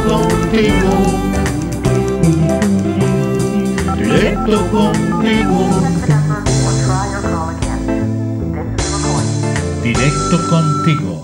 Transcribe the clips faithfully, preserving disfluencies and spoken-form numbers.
contigo, directo contigo, directo contigo.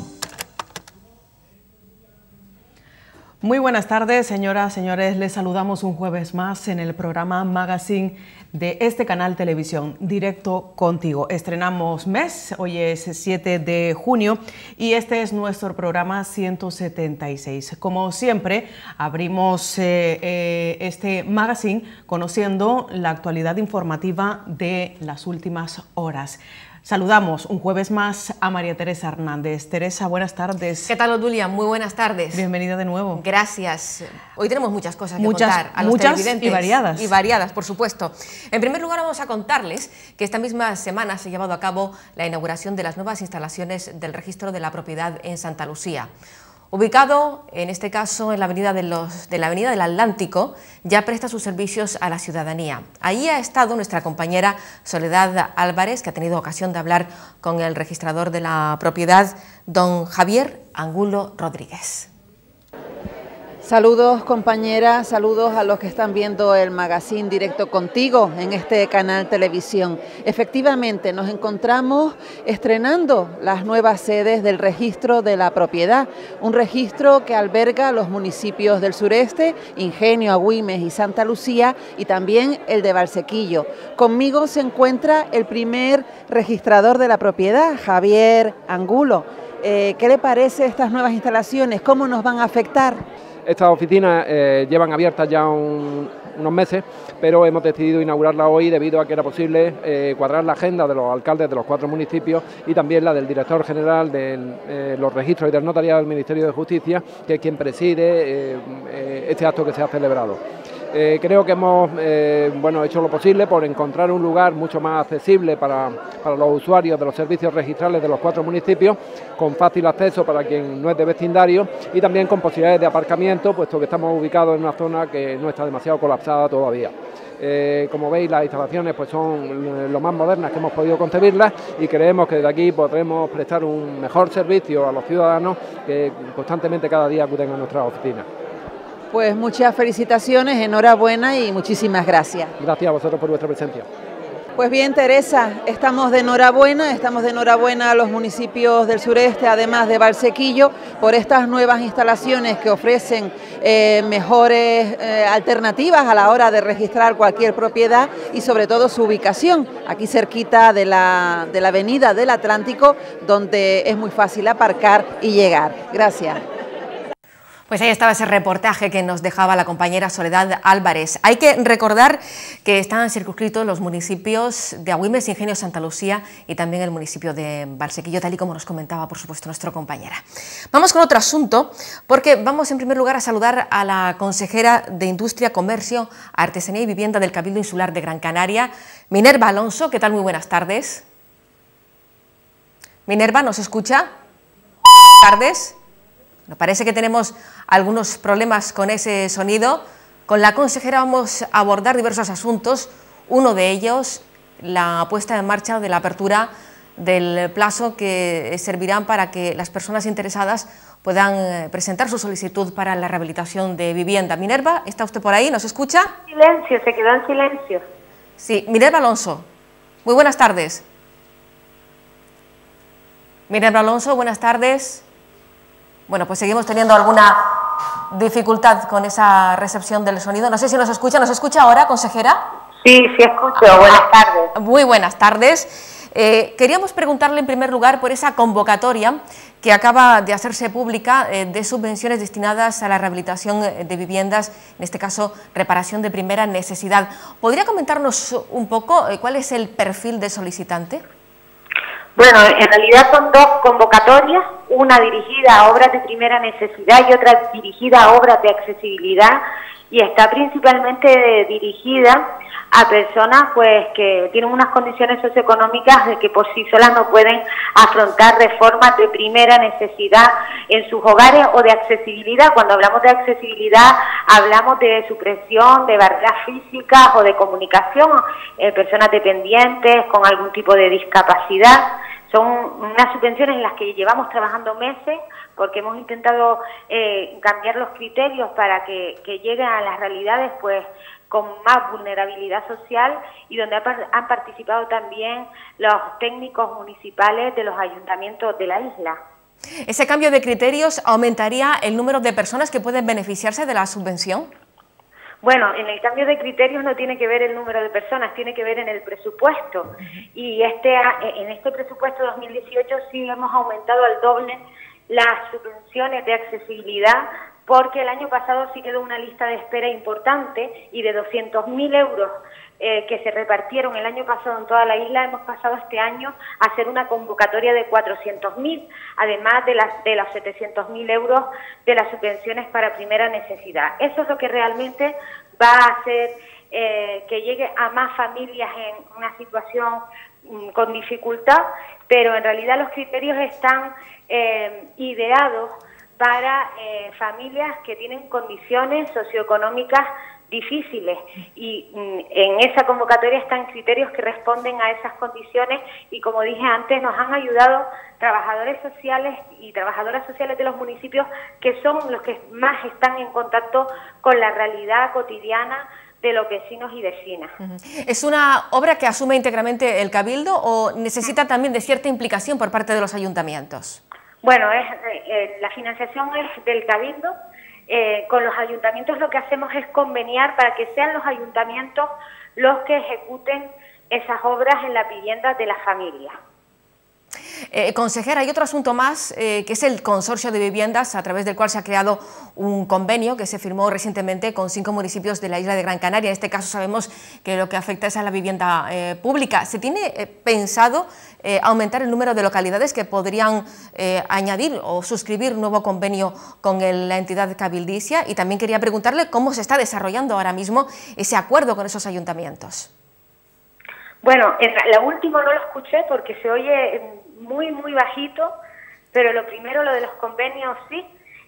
Muy buenas tardes, señoras, señores. Les saludamos un jueves más en el programa Magazine de este canal Televisión, Directo Contigo. Estrenamos mes, hoy es siete de junio y este es nuestro programa ciento setenta y seis. Como siempre, abrimos eh, eh, este magazine conociendo la actualidad informativa de las últimas horas. Saludamos un jueves más a María Teresa Hernández. Teresa, buenas tardes. ¿Qué tal, Odulia? Muy buenas tardes. Bienvenida de nuevo. Gracias. Hoy tenemos muchas cosas que muchas, contar a los muchas televidentes. Y variadas. Y variadas, por supuesto. En primer lugar, vamos a contarles que esta misma semana se ha llevado a cabo la inauguración de las nuevas instalaciones del Registro de la Propiedad en Santa Lucía. Ubicado, en este caso, en la avenida, de los, de la avenida del Atlántico, ya presta sus servicios a la ciudadanía. Ahí ha estado nuestra compañera Soledad Álvarez, que ha tenido ocasión de hablar con el registrador de la propiedad, don Javier Angulo Rodríguez. Saludos, compañeras, saludos a los que están viendo el magazine Directo Contigo en este canal Televisión. Efectivamente, nos encontramos estrenando las nuevas sedes del Registro de la Propiedad, un registro que alberga los municipios del sureste, Ingenio, Agüimes y Santa Lucía, y también el de Valsequillo. Conmigo se encuentra el primer registrador de la propiedad, Javier Angulo. Eh, ¿Qué le parece estas nuevas instalaciones? ¿Cómo nos van a afectar? Estas oficinas eh, llevan abiertas ya un, unos meses, pero hemos decidido inaugurarla hoy debido a que era posible eh, cuadrar la agenda de los alcaldes de los cuatro municipios y también la del director general de eh, los registros y del notariado del Ministerio de Justicia, que es quien preside eh, eh, este acto que se ha celebrado. Eh, creo que hemos eh, bueno, hecho lo posible por encontrar un lugar mucho más accesible para, para los usuarios de los servicios registrales de los cuatro municipios, con fácil acceso para quien no es de vecindario y también con posibilidades de aparcamiento, puesto que estamos ubicados en una zona que no está demasiado colapsada todavía. Eh, como veis, las instalaciones pues son lo más modernas que hemos podido concebirlas y creemos que desde aquí podremos prestar un mejor servicio a los ciudadanos que constantemente cada día acuden a nuestras oficinas. Pues muchas felicitaciones, enhorabuena y muchísimas gracias. Gracias a vosotros por vuestra presencia. Pues bien, Teresa, estamos de enhorabuena, estamos de enhorabuena a los municipios del sureste, además de Valsequillo, por estas nuevas instalaciones que ofrecen eh, mejores eh, alternativas a la hora de registrar cualquier propiedad y sobre todo su ubicación, aquí cerquita de la, de la avenida del Atlántico, donde es muy fácil aparcar y llegar. Gracias. Pues ahí estaba ese reportaje que nos dejaba la compañera Soledad Álvarez. Hay que recordar que están circunscritos los municipios de Agüimes, Ingenio, Santa Lucía y también el municipio de Valsequillo, tal y como nos comentaba, por supuesto, nuestra compañera. Vamos con otro asunto, porque vamos en primer lugar a saludar a la consejera de Industria, Comercio, Artesanía y Vivienda del Cabildo Insular de Gran Canaria, Minerva Alonso. ¿Qué tal? Muy buenas tardes. Minerva, ¿nos escucha? Buenas tardes. Nos parece que tenemos algunos problemas con ese sonido. Con la consejera vamos a abordar diversos asuntos. Uno de ellos, la puesta en marcha de la apertura del plazo que servirán para que las personas interesadas puedan presentar su solicitud para la rehabilitación de vivienda. Minerva, ¿está usted por ahí? ¿Nos escucha? Silencio, se quedó en silencio. Sí, Minerva Alonso, muy buenas tardes. Minerva Alonso, buenas tardes. Bueno, pues seguimos teniendo alguna dificultad con esa recepción del sonido. No sé si nos escucha. ¿Nos escucha ahora, consejera? Sí, sí escucho. Buenas tardes. Muy buenas tardes. Eh, queríamos preguntarle en primer lugar por esa convocatoria que acaba de hacerse pública eh, de subvenciones destinadas a la rehabilitación de viviendas, en este caso reparación de primera necesidad. ¿Podría comentarnos un poco eh, cuál es el perfil del solicitante? Bueno, en realidad son dos convocatorias, una dirigida a obras de primera necesidad y otra dirigida a obras de accesibilidad, y está principalmente dirigida a personas pues que tienen unas condiciones socioeconómicas de que por sí solas no pueden afrontar reformas de primera necesidad en sus hogares o de accesibilidad. Cuando hablamos de accesibilidad hablamos de supresión de barreras físicas o de comunicación, eh, personas dependientes con algún tipo de discapacidad. Son unas subvenciones en las que llevamos trabajando meses, porque hemos intentado eh, cambiar los criterios para que, que lleguen a las realidades pues con más vulnerabilidad social, y donde han participado también los técnicos municipales de los ayuntamientos de la isla. ¿Ese cambio de criterios aumentaría el número de personas que pueden beneficiarse de la subvención? Bueno, en el cambio de criterios no tiene que ver el número de personas, tiene que ver en el presupuesto. Y este en este presupuesto dos mil dieciocho sí hemos aumentado al doble las subvenciones de accesibilidad, porque el año pasado sí quedó una lista de espera importante, y de doscientos mil euros eh, que se repartieron el año pasado en toda la isla, hemos pasado este año a hacer una convocatoria de cuatrocientos mil, además de, las, de los setecientos mil euros de las subvenciones para primera necesidad. Eso es lo que realmente va a hacer eh, que llegue a más familias en una situación mm, con dificultad, pero en realidad los criterios están eh, ideados para eh, familias que tienen condiciones socioeconómicas difíciles, y mm, en esa convocatoria están criterios que responden a esas condiciones, y como dije antes, nos han ayudado trabajadores sociales y trabajadoras sociales de los municipios, que son los que más están en contacto con la realidad cotidiana de los vecinos y vecinas. ¿Es una obra que asume íntegramente el Cabildo o necesita también de cierta implicación por parte de los ayuntamientos? Bueno, es, eh, la financiación es del Cabildo. Eh, con los ayuntamientos lo que hacemos es conveniar para que sean los ayuntamientos los que ejecuten esas obras en las viviendas de las familias. Eh, consejera, hay otro asunto más, eh, que es el consorcio de viviendas, a través del cual se ha creado un convenio que se firmó recientemente con cinco municipios de la isla de Gran Canaria. En este caso sabemos que lo que afecta es a la vivienda eh, pública. ¿Se tiene eh, pensado eh, aumentar el número de localidades que podrían eh, añadir o suscribir un nuevo convenio con el, la entidad cabildicia? Y también quería preguntarle cómo se está desarrollando ahora mismo ese acuerdo con esos ayuntamientos. Bueno, en la última no lo escuché porque se oye muy, muy bajito, pero lo primero, lo de los convenios, sí.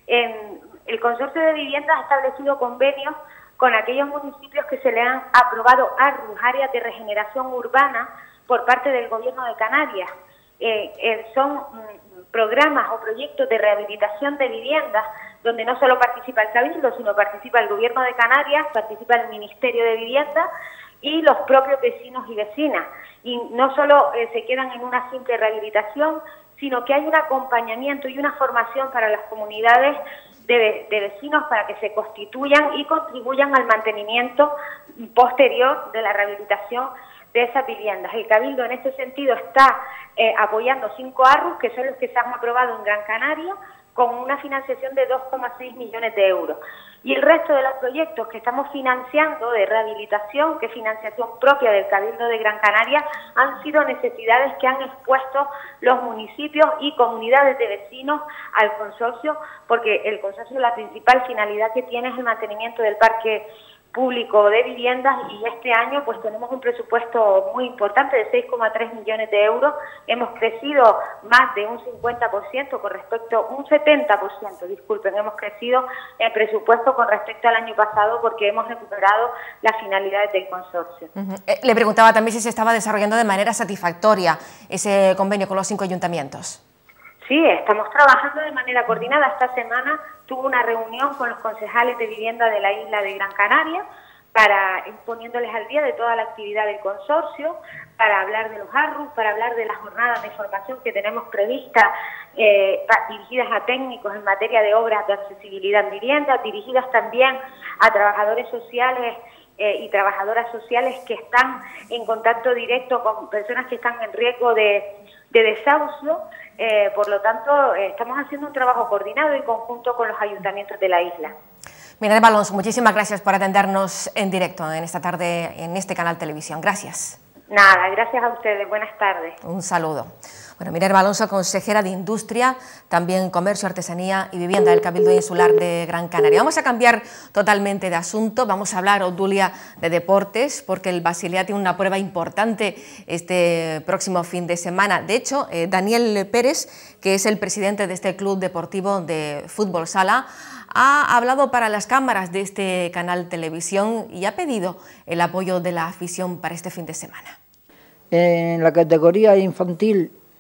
En el Consorcio de Viviendas ha establecido convenios con aquellos municipios que se le han aprobado A R U, áreas de regeneración urbana, por parte del Gobierno de Canarias. Eh, eh, son mm, programas o proyectos de rehabilitación de viviendas donde no solo participa el Cabildo, sino participa el Gobierno de Canarias, participa el Ministerio de Vivienda y los propios vecinos y vecinas. Y no solo eh, se quedan en una simple rehabilitación, sino que hay un acompañamiento y una formación para las comunidades de, de vecinos para que se constituyan y contribuyan al mantenimiento posterior de la rehabilitación de esas viviendas. El Cabildo en este sentido está eh, apoyando cinco A R Us, que son los que se han aprobado en Gran Canaria, con una financiación de dos coma seis millones de euros. Y el resto de los proyectos que estamos financiando de rehabilitación, que es financiación propia del Cabildo de Gran Canaria, han sido necesidades que han expuesto los municipios y comunidades de vecinos al consorcio, porque el consorcio, la principal finalidad que tiene es el mantenimiento del parque público de viviendas, y este año pues tenemos un presupuesto muy importante de seis coma tres millones de euros. Hemos crecido más de un cincuenta por ciento con respecto, un setenta por ciento, disculpen, hemos crecido el presupuesto con respecto al año pasado, porque hemos recuperado las finalidades del consorcio. Uh-huh. eh, le preguntaba también si se estaba desarrollando de manera satisfactoria ese convenio con los cinco ayuntamientos. Sí, estamos trabajando de manera coordinada. Esta semana tuve una reunión con los concejales de vivienda de la isla de Gran Canaria, para poniéndoles al día de toda la actividad del consorcio, para hablar de los A R Us, para hablar de las jornadas de formación que tenemos previstas, eh, dirigidas a técnicos en materia de obras de accesibilidad en viviendas, dirigidas también a trabajadores sociales eh, y trabajadoras sociales que están en contacto directo con personas que están en riesgo de, de desahucio. Eh, por lo tanto, eh, estamos haciendo un trabajo coordinado y conjunto con los ayuntamientos de la isla. Minerva Alonso, muchísimas gracias por atendernos en directo en esta tarde en este canal Televisión. Gracias. Nada, gracias a ustedes. Buenas tardes. Un saludo. Bueno, Minerva Alonso, consejera de Industria, también Comercio, Artesanía y Vivienda del Cabildo Insular de Gran Canaria. Vamos a cambiar totalmente de asunto, vamos a hablar, Obdulia, de deportes, porque el Basilea tiene una prueba importante este próximo fin de semana. De hecho, eh, Daniel Pérez, que es el presidente de este club deportivo de fútbol sala, ha hablado para las cámaras de este canal Televisión y ha pedido el apoyo de la afición para este fin de semana. En la categoría infantil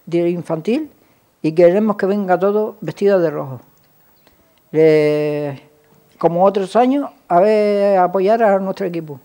de infantil y queremos que venga todo vestido de rojo. Eh, como otros años, a ver, apoyar a nuestro equipo.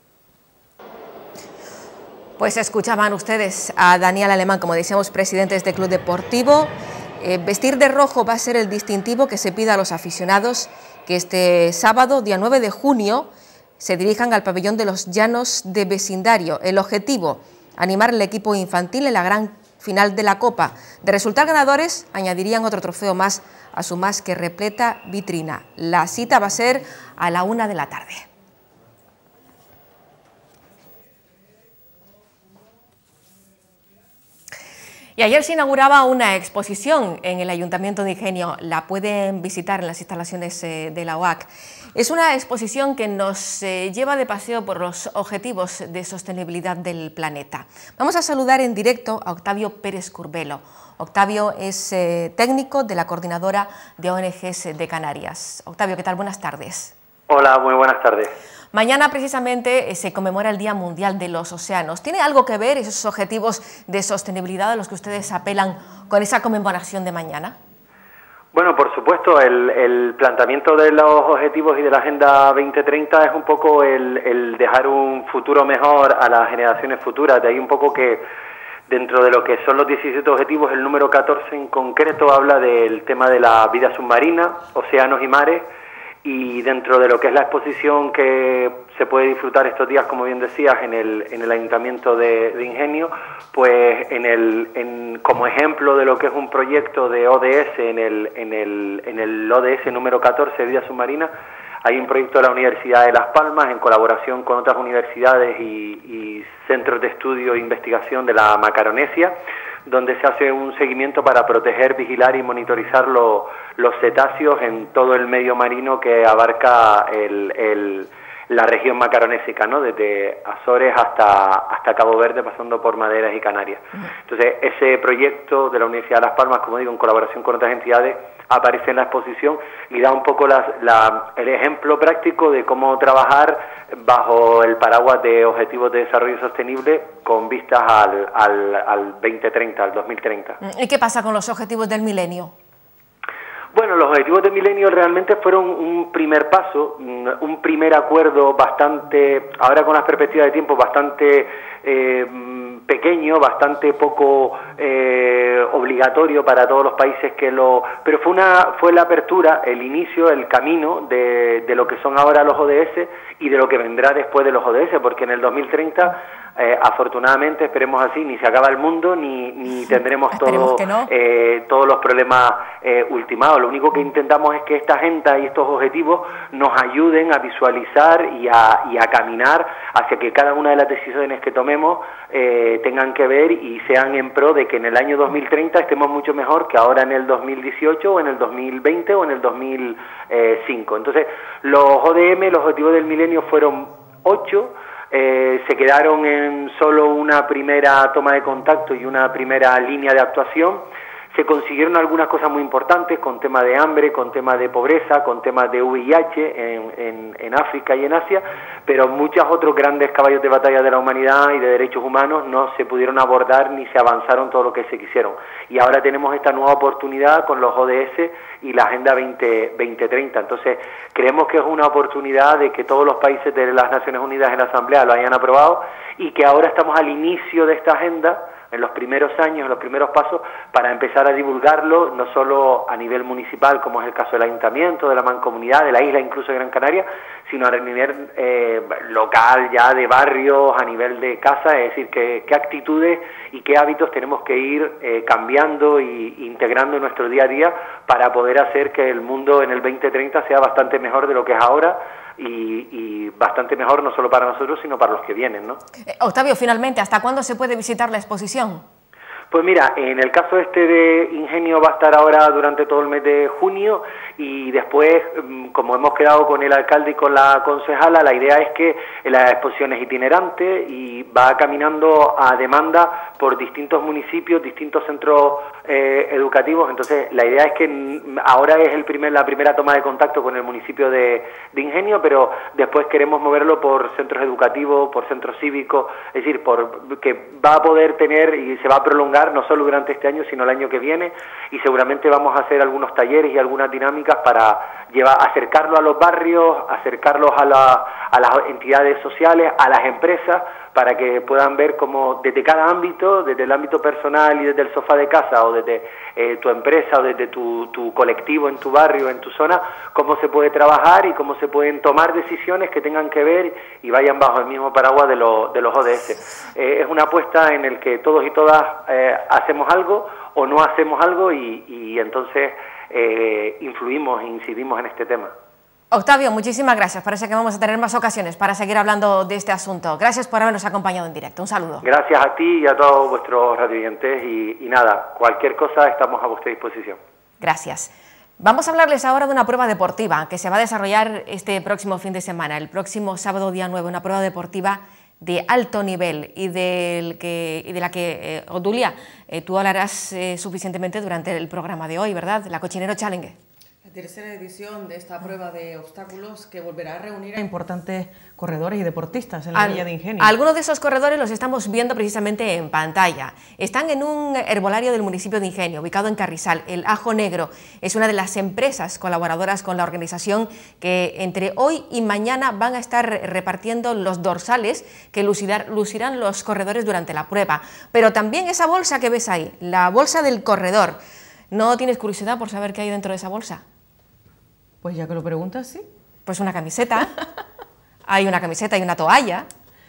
Pues escuchaban ustedes a Daniel Alemán, como decíamos, presidente de este club deportivo. Eh, vestir de rojo va a ser el distintivo que se pida a los aficionados que este sábado, día nueve de junio, se dirijan al pabellón de los Llanos de Vecindario. El objetivo, animar al equipo infantil en la gran final de la Copa. De resultar ganadores, añadirían otro trofeo más a su más que repleta vitrina. La cita va a ser a la una de la tarde. Y ayer se inauguraba una exposición en el Ayuntamiento de Ingenio. La pueden visitar en las instalaciones eh, de la O A C. Es una exposición que nos eh, lleva de paseo por los objetivos de sostenibilidad del planeta. Vamos a saludar en directo a Octavio Pérez Curbelo. Octavio es eh, técnico de la Coordinadora de O N Ges de Canarias. Octavio, ¿qué tal? Buenas tardes. Hola, muy buenas tardes. Mañana precisamente eh, se conmemora el Día Mundial de los Océanos. ¿Tiene algo que ver esos objetivos de sostenibilidad a los que ustedes apelan con esa conmemoración de mañana? Bueno, por supuesto, el, el planteamiento de los objetivos y de la Agenda veinte treinta es un poco el, el dejar un futuro mejor a las generaciones futuras. De ahí un poco que dentro de lo que son los diecisiete objetivos, el número catorce en concreto habla del tema de la vida submarina, océanos y mares. Y dentro de lo que es la exposición que se puede disfrutar estos días, como bien decías, en el, en el Ayuntamiento de, de Ingenio, pues en el, en, como ejemplo de lo que es un proyecto de O D S, en el, en el, en el O D S número catorce, Vida Submarina, hay un proyecto de la Universidad de Las Palmas, en colaboración con otras universidades y, y centros de estudio e investigación de la Macaronesia, donde se hace un seguimiento para proteger, vigilar y monitorizar lo, los cetáceos en todo el medio marino que abarca el, el, la región macaronésica, ¿no? Desde Azores hasta, hasta Cabo Verde, pasando por Maderas y Canarias. Entonces, ese proyecto de la Universidad de Las Palmas, como digo, en colaboración con otras entidades, aparece en la exposición y da un poco la, la, el ejemplo práctico de cómo trabajar bajo el paraguas de Objetivos de Desarrollo Sostenible con vistas al, al, al veinte treinta, al dos mil treinta. ¿Y qué pasa con los Objetivos del Milenio? Bueno, los Objetivos del Milenio realmente fueron un primer paso, un primer acuerdo bastante, ahora con las perspectivas de tiempo, bastante eh, pequeño, bastante poco eh, obligatorio para todos los países que lo... Pero fue una fue la apertura, el inicio, el camino de, de lo que son ahora los O D S y de lo que vendrá después de los O D S, porque en el dos mil treinta... Eh, afortunadamente, esperemos así, ni se acaba el mundo, ni, ni tendremos todo, no. eh, todos los problemas eh, ultimados. Lo único que intentamos es que esta agenda y estos objetivos nos ayuden a visualizar y a, y a caminar hacia que cada una de las decisiones que tomemos eh, tengan que ver y sean en pro de que en el año dos mil treinta estemos mucho mejor que ahora en el dos mil dieciocho o en el dos mil veinte o en el dos mil cinco. Entonces, los O D M, los Objetivos del Milenio, fueron ocho. Eh, se quedaron en solo una primera toma de contacto y una primera línea de actuación. Se consiguieron algunas cosas muy importantes con temas de hambre, con temas de pobreza, con temas de V I H en, en, en África y en Asia, pero muchos otros grandes caballos de batalla de la humanidad y de derechos humanos no se pudieron abordar ni se avanzaron todo lo que se quisieron. Y ahora tenemos esta nueva oportunidad con los O D S y la Agenda veinte treinta. Entonces, creemos que es una oportunidad de que todos los países de las Naciones Unidas en la Asamblea lo hayan aprobado y que ahora estamos al inicio de esta agenda, en los primeros años, en los primeros pasos, para empezar a divulgarlo, no solo a nivel municipal, como es el caso del Ayuntamiento, de la Mancomunidad, de la isla, incluso de Gran Canaria, sino a nivel eh, local, ya de barrios, a nivel de casa, es decir, que, qué actitudes y qué hábitos tenemos que ir eh, cambiando e integrando en nuestro día a día para poder hacer que el mundo en el veinte treinta sea bastante mejor de lo que es ahora, Y, y bastante mejor no solo para nosotros, sino para los que vienen, ¿no? Eh, Octavio, finalmente, ¿hasta cuándo se puede visitar la exposición? Pues mira, en el caso este de Ingenio va a estar ahora durante todo el mes de junio y después, como hemos quedado con el alcalde y con la concejala, la idea es que la exposición es itinerante y va caminando a demanda por distintos municipios, distintos centros eh, educativos. Entonces, la idea es que ahora es el primer, la primera toma de contacto con el municipio de, de Ingenio, pero después queremos moverlo por centros educativos, por centros cívicos, es decir, por que va a poder tener y se va a prolongar llegar, no solo durante este año, sino el año que viene, y seguramente vamos a hacer algunos talleres y algunas dinámicas para llevar, acercarlo a los barrios, acercarlos a, la, a las entidades sociales, a las empresas, para que puedan ver cómo desde cada ámbito, desde el ámbito personal y desde el sofá de casa, o desde eh, tu empresa, o desde tu, tu colectivo en tu barrio, en tu zona, cómo se puede trabajar y cómo se pueden tomar decisiones que tengan que ver y vayan bajo el mismo paraguas de, lo, de los O D S. Eh, es una apuesta en el que todos y todas eh, hacemos algo o no hacemos algo y, y entonces eh, influimos e incidimos en este tema. Octavio, muchísimas gracias. Parece que vamos a tener más ocasiones para seguir hablando de este asunto. Gracias por habernos acompañado en directo. Un saludo. Gracias a ti y a todos vuestros radioyentes y, y nada, cualquier cosa estamos a vuestra disposición. Gracias. Vamos a hablarles ahora de una prueba deportiva que se va a desarrollar este próximo fin de semana, el próximo sábado día nueve, una prueba deportiva de alto nivel y, del que, y de la que, eh, Odulia, eh, tú hablarás eh, suficientemente durante el programa de hoy, ¿verdad? La Cochinero Challenge. Tercera edición de esta prueba de obstáculos que volverá a reunir a importantes corredores y deportistas en la Al, Villa de Ingenio. Algunos de esos corredores los estamos viendo precisamente en pantalla. Están en un herbolario del municipio de Ingenio, ubicado en Carrizal. El Ajo Negro es una de las empresas colaboradoras con la organización que entre hoy y mañana van a estar repartiendo los dorsales que lucirán, lucirán los corredores durante la prueba. Pero también esa bolsa que ves ahí, la bolsa del corredor. ¿No tienes curiosidad por saber qué hay dentro de esa bolsa? Pues ya que lo preguntas, sí. Pues una camiseta, hay una camiseta y una toalla,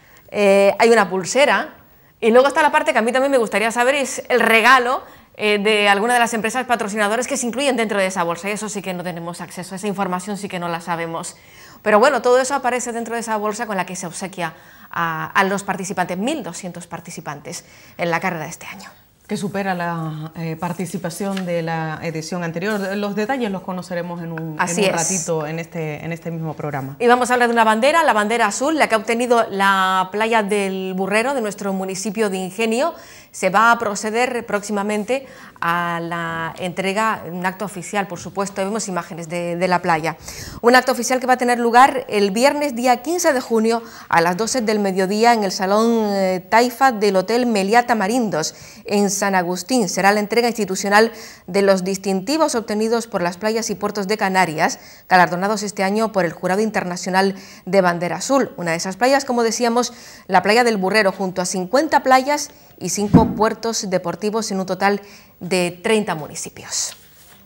eh, hay una pulsera, y luego está la parte que a mí también me gustaría saber, es el regalo eh, de alguna de las empresas patrocinadoras que se incluyen dentro de esa bolsa, y eso sí que no tenemos acceso, esa información sí que no la sabemos. Pero bueno, todo eso aparece dentro de esa bolsa con la que se obsequia a, a los participantes, mil doscientos participantes en la carrera de este año. Que supera la eh, participación de la edición anterior. Los detalles los conoceremos en un, en un ratito en este, en este mismo programa. Y vamos a hablar de una bandera, la bandera azul, la que ha obtenido la playa del Burrero de nuestro municipio de Ingenio. Se va a proceder próximamente a la entrega, un acto oficial, por supuesto, vemos imágenes de, de la playa. Un acto oficial que va a tener lugar el viernes día quince de junio a las doce del mediodía en el Salón eh, Taifa del Hotel Meliá Tamarindos, en San Agustín. Será la entrega institucional de los distintivos obtenidos por las playas y puertos de Canarias, galardonados este año por el Jurado Internacional de Bandera Azul. Una de esas playas, como decíamos, la playa del Burrero, junto a cincuenta playas y cinco puertos deportivos en un total de treinta municipios.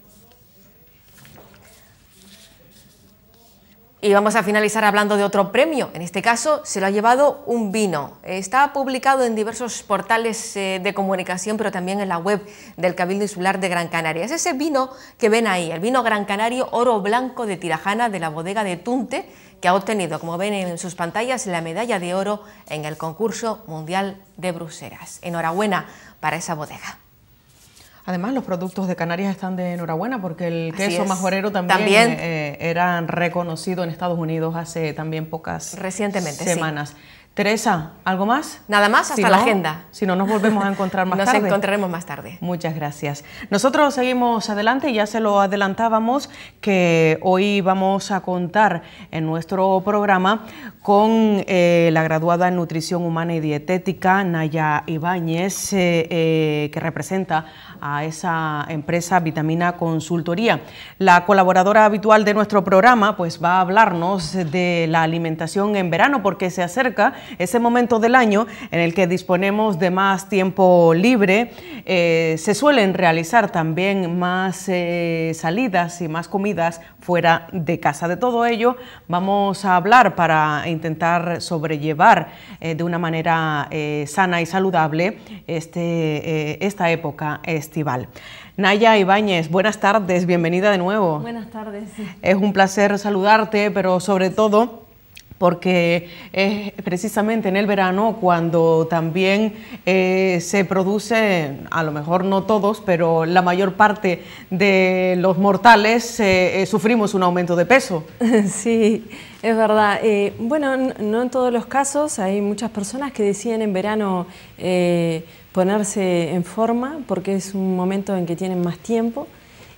Y vamos a finalizar hablando de otro premio, en este caso se lo ha llevado un vino. Está publicado en diversos portales eh, de comunicación, pero también en la web del Cabildo Insular de Gran Canaria. Es ese vino que ven ahí, el vino Gran Canario Oro Blanco de Tirajana de la bodega de Tunte, que ha obtenido, como ven en sus pantallas, la medalla de oro en el concurso mundial de Bruselas. Enhorabuena para esa bodega. Además, los productos de Canarias están de enhorabuena porque el Así queso es. majorero también, También. Eh, era reconocido en Estados Unidos hace también pocas Recientemente, semanas. Sí. Teresa, ¿algo más? Nada más, hasta si la no, agenda. Si no, nos volvemos a encontrar más Nos tarde. Nos encontraremos más tarde. Muchas gracias. Nosotros seguimos adelante, ya se lo adelantábamos que hoy vamos a contar en nuestro programa con eh, la graduada en Nutrición Humana y Dietética, Naya Ibáñez, eh, eh, que representa a esa empresa Vitamina Consultoría. La colaboradora habitual de nuestro programa pues va a hablarnos de la alimentación en verano, porque se acerca ese momento del año en el que disponemos de más tiempo libre. Eh, se suelen realizar también más eh, salidas y más comidas fuera de casa. De todo ello vamos a hablar para intentar sobrellevar eh, de una manera eh, sana y saludable este, eh, esta época estival. Naya Ibáñez, buenas tardes, bienvenida de nuevo. Buenas tardes. Es un placer saludarte, pero sobre todo porque es precisamente en el verano cuando también eh, se produce, a lo mejor no todos, pero la mayor parte de los mortales eh, eh, sufrimos un aumento de peso. Sí, es verdad. Eh, bueno, no en todos los casos, hay muchas personas que deciden en verano eh, ponerse en forma porque es un momento en que tienen más tiempo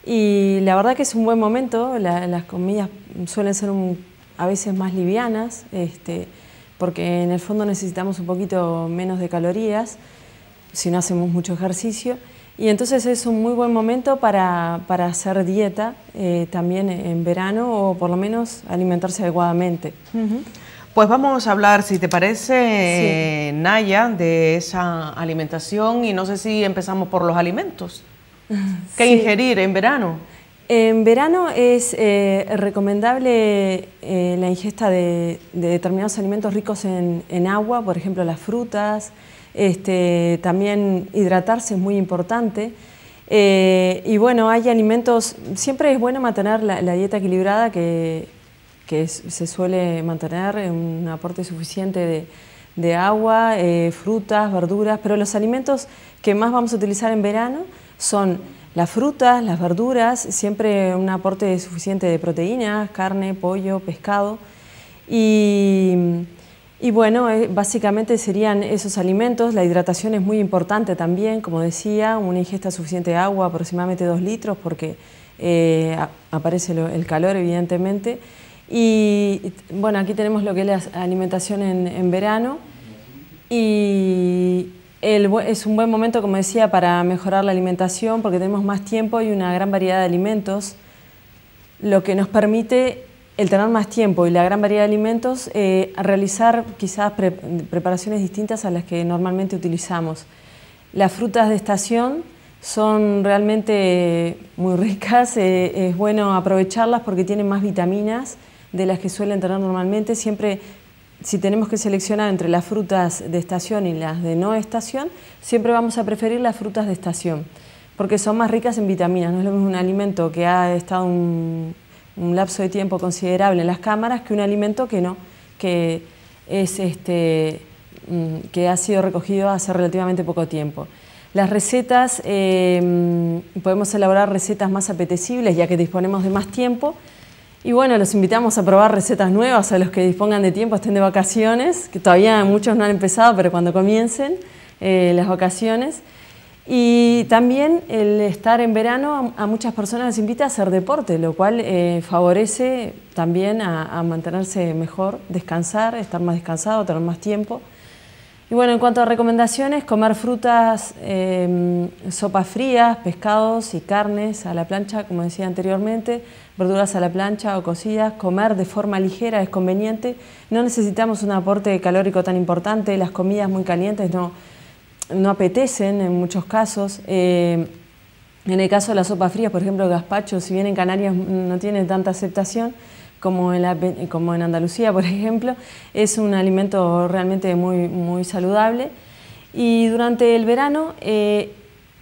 y la verdad que es un buen momento, la, las comidas suelen ser un a veces más livianas, este, porque en el fondo necesitamos un poquito menos de calorías si no hacemos mucho ejercicio. Y entonces es un muy buen momento para, para hacer dieta eh, también en verano, o por lo menos alimentarse adecuadamente. Uh-huh. Pues vamos a hablar, si te parece, sí. Naya, de esa alimentación, y no sé si empezamos por los alimentos. ¿Qué sí. ingerir en verano? En verano es eh, recomendable eh, la ingesta de, de determinados alimentos ricos en, en agua, por ejemplo las frutas. Este, también hidratarse es muy importante. Eh, y bueno, hay alimentos, siempre es bueno mantener la, la dieta equilibrada que, que es, se suele mantener, un aporte suficiente de, de agua, eh, frutas, verduras, pero los alimentos que más vamos a utilizar en verano son las frutas, las verduras, siempre un aporte suficiente de proteínas, carne, pollo, pescado. Y, y bueno, eh, básicamente serían esos alimentos. La hidratación es muy importante también, como decía, una ingesta suficiente de agua, aproximadamente dos litros, porque eh, a, aparece lo, el calor, evidentemente. Y bueno, aquí tenemos lo que es la alimentación en, en verano. Y El, es un buen momento, como decía, para mejorar la alimentación, porque tenemos más tiempo y una gran variedad de alimentos, lo que nos permite, el tener más tiempo y la gran variedad de alimentos, eh, realizar quizás pre, preparaciones distintas a las que normalmente utilizamos. Las frutas de estación son realmente muy ricas, eh, es bueno aprovecharlas porque tienen más vitaminas de las que suelen tener normalmente. Siempre, si tenemos que seleccionar entre las frutas de estación y las de no estación, siempre vamos a preferir las frutas de estación, porque son más ricas en vitaminas. No es lo mismo un alimento que ha estado un, un lapso de tiempo considerable en las cámaras que un alimento que no, que, es este, que ha sido recogido hace relativamente poco tiempo. Las recetas, eh, podemos elaborar recetas más apetecibles ya que disponemos de más tiempo. Y bueno, los invitamos a probar recetas nuevas, a los que dispongan de tiempo, estén de vacaciones, que todavía muchos no han empezado, pero cuando comiencen eh, las vacaciones. Y también el estar en verano a, a muchas personas les invita a hacer deporte, lo cual eh, favorece también a, a mantenerse mejor, descansar, estar más descansado, tener más tiempo. Y bueno, en cuanto a recomendaciones, comer frutas, eh, sopas frías, pescados y carnes a la plancha, como decía anteriormente, verduras a la plancha o cocidas, comer de forma ligera es conveniente. No necesitamos un aporte calórico tan importante, las comidas muy calientes no, no apetecen en muchos casos. Eh, en el caso de las sopas frías, por ejemplo, el gazpacho, si bien en Canarias no tiene tanta aceptación, como en, la, como en Andalucía, por ejemplo, es un alimento realmente muy, muy saludable. Y durante el verano eh,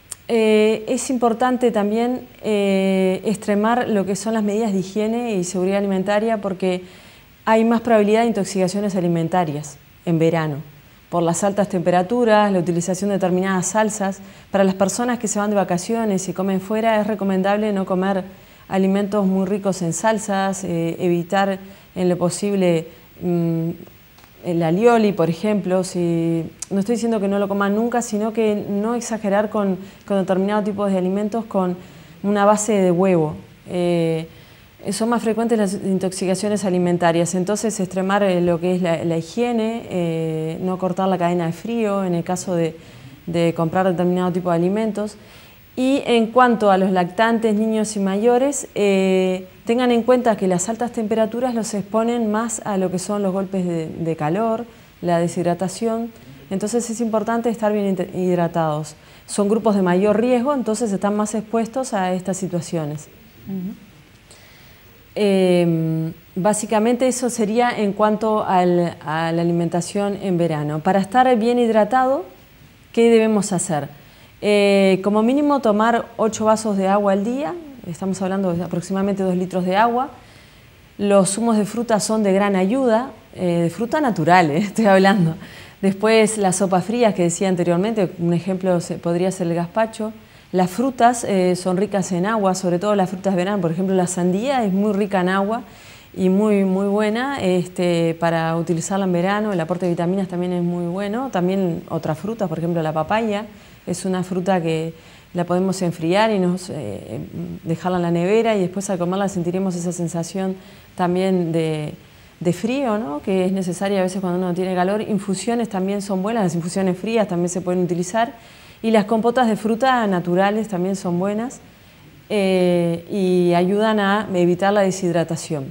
eh, es importante también eh, extremar lo que son las medidas de higiene y seguridad alimentaria, porque hay más probabilidad de intoxicaciones alimentarias en verano, por las altas temperaturas, la utilización de determinadas salsas. Para las personas que se van de vacaciones y comen fuera, es recomendable no comer alimentos muy ricos en salsas, eh, evitar en lo posible mmm, el alioli, por ejemplo. Si, no estoy diciendo que no lo coman nunca, sino que no exagerar con, con determinados tipos de alimentos con una base de huevo. Eh, son más frecuentes las intoxicaciones alimentarias, entonces extremar eh, lo que es la, la higiene, eh, no cortar la cadena de frío en el caso de, de comprar determinado tipo de alimentos. Y en cuanto a los lactantes, niños y mayores, eh, tengan en cuenta que las altas temperaturas los exponen más a lo que son los golpes de, de calor, la deshidratación. Entonces es importante estar bien hidratados. Son grupos de mayor riesgo, entonces están más expuestos a estas situaciones. Uh-huh. eh, básicamente eso sería en cuanto al, a la alimentación en verano. Para estar bien hidratado, ¿qué debemos hacer? Eh, como mínimo tomar ocho vasos de agua al día, estamos hablando de aproximadamente dos litros de agua. Los zumos de fruta son de gran ayuda, eh, de fruta natural, eh, estoy hablando. Después las sopas frías que decía anteriormente, un ejemplo podría ser el gazpacho. Las frutas eh, son ricas en agua, sobre todo las frutas de verano, por ejemplo la sandía es muy rica en agua y muy, muy buena este, para utilizarla en verano. El aporte de vitaminas también es muy bueno. También otras frutas, por ejemplo la papaya, es una fruta que la podemos enfriar y nos, eh, dejarla en la nevera, y después al comerla sentiremos esa sensación también de, de frío, ¿no? Que es necesaria a veces cuando uno tiene calor. Infusiones también son buenas, las infusiones frías también se pueden utilizar. Y las compotas de fruta naturales también son buenas eh, y ayudan a evitar la deshidratación.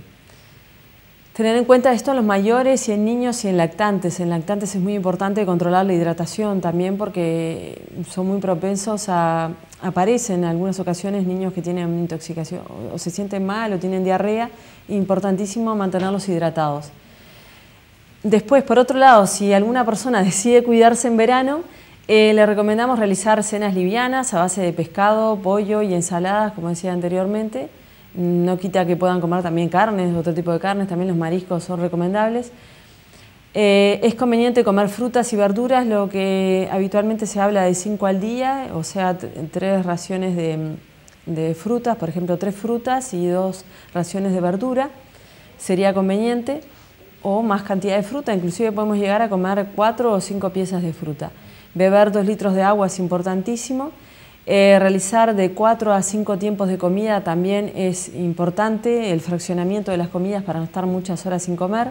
Tener en cuenta esto en los mayores y en niños y en lactantes. En lactantes es muy importante controlar la hidratación también porque son muy propensos a... Aparecen en algunas ocasiones niños que tienen intoxicación o se sienten mal o tienen diarrea. Importantísimo mantenerlos hidratados. Después, por otro lado, si alguna persona decide cuidarse en verano, eh, le recomendamos realizar cenas livianas a base de pescado, pollo y ensaladas, como decía anteriormente. No quita que puedan comer también carnes, otro tipo de carnes, también los mariscos son recomendables. Eh, es conveniente comer frutas y verduras, lo que habitualmente se habla de cinco al día, o sea, tres raciones de, de frutas, por ejemplo, tres frutas y dos raciones de verdura, sería conveniente, o más cantidad de fruta, inclusive podemos llegar a comer cuatro o cinco piezas de fruta. Beber dos litros de agua es importantísimo. Eh, realizar de cuatro a cinco tiempos de comida también es importante, el fraccionamiento de las comidas para no estar muchas horas sin comer.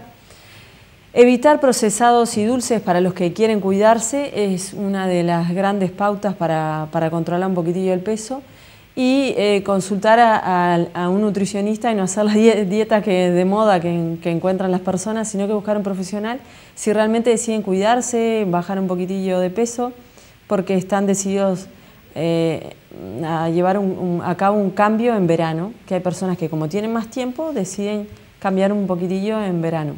Evitar procesados y dulces para los que quieren cuidarse es una de las grandes pautas para, para controlar un poquitillo el peso. Y eh, consultar a, a, a un nutricionista y no hacer la dieta que, de moda que, que encuentran las personas, sino que buscar un profesional si realmente deciden cuidarse, bajar un poquitillo de peso, porque están decididos Eh, a llevar un, un, a cabo un cambio en verano, que hay personas que como tienen más tiempo deciden cambiar un poquitillo en verano.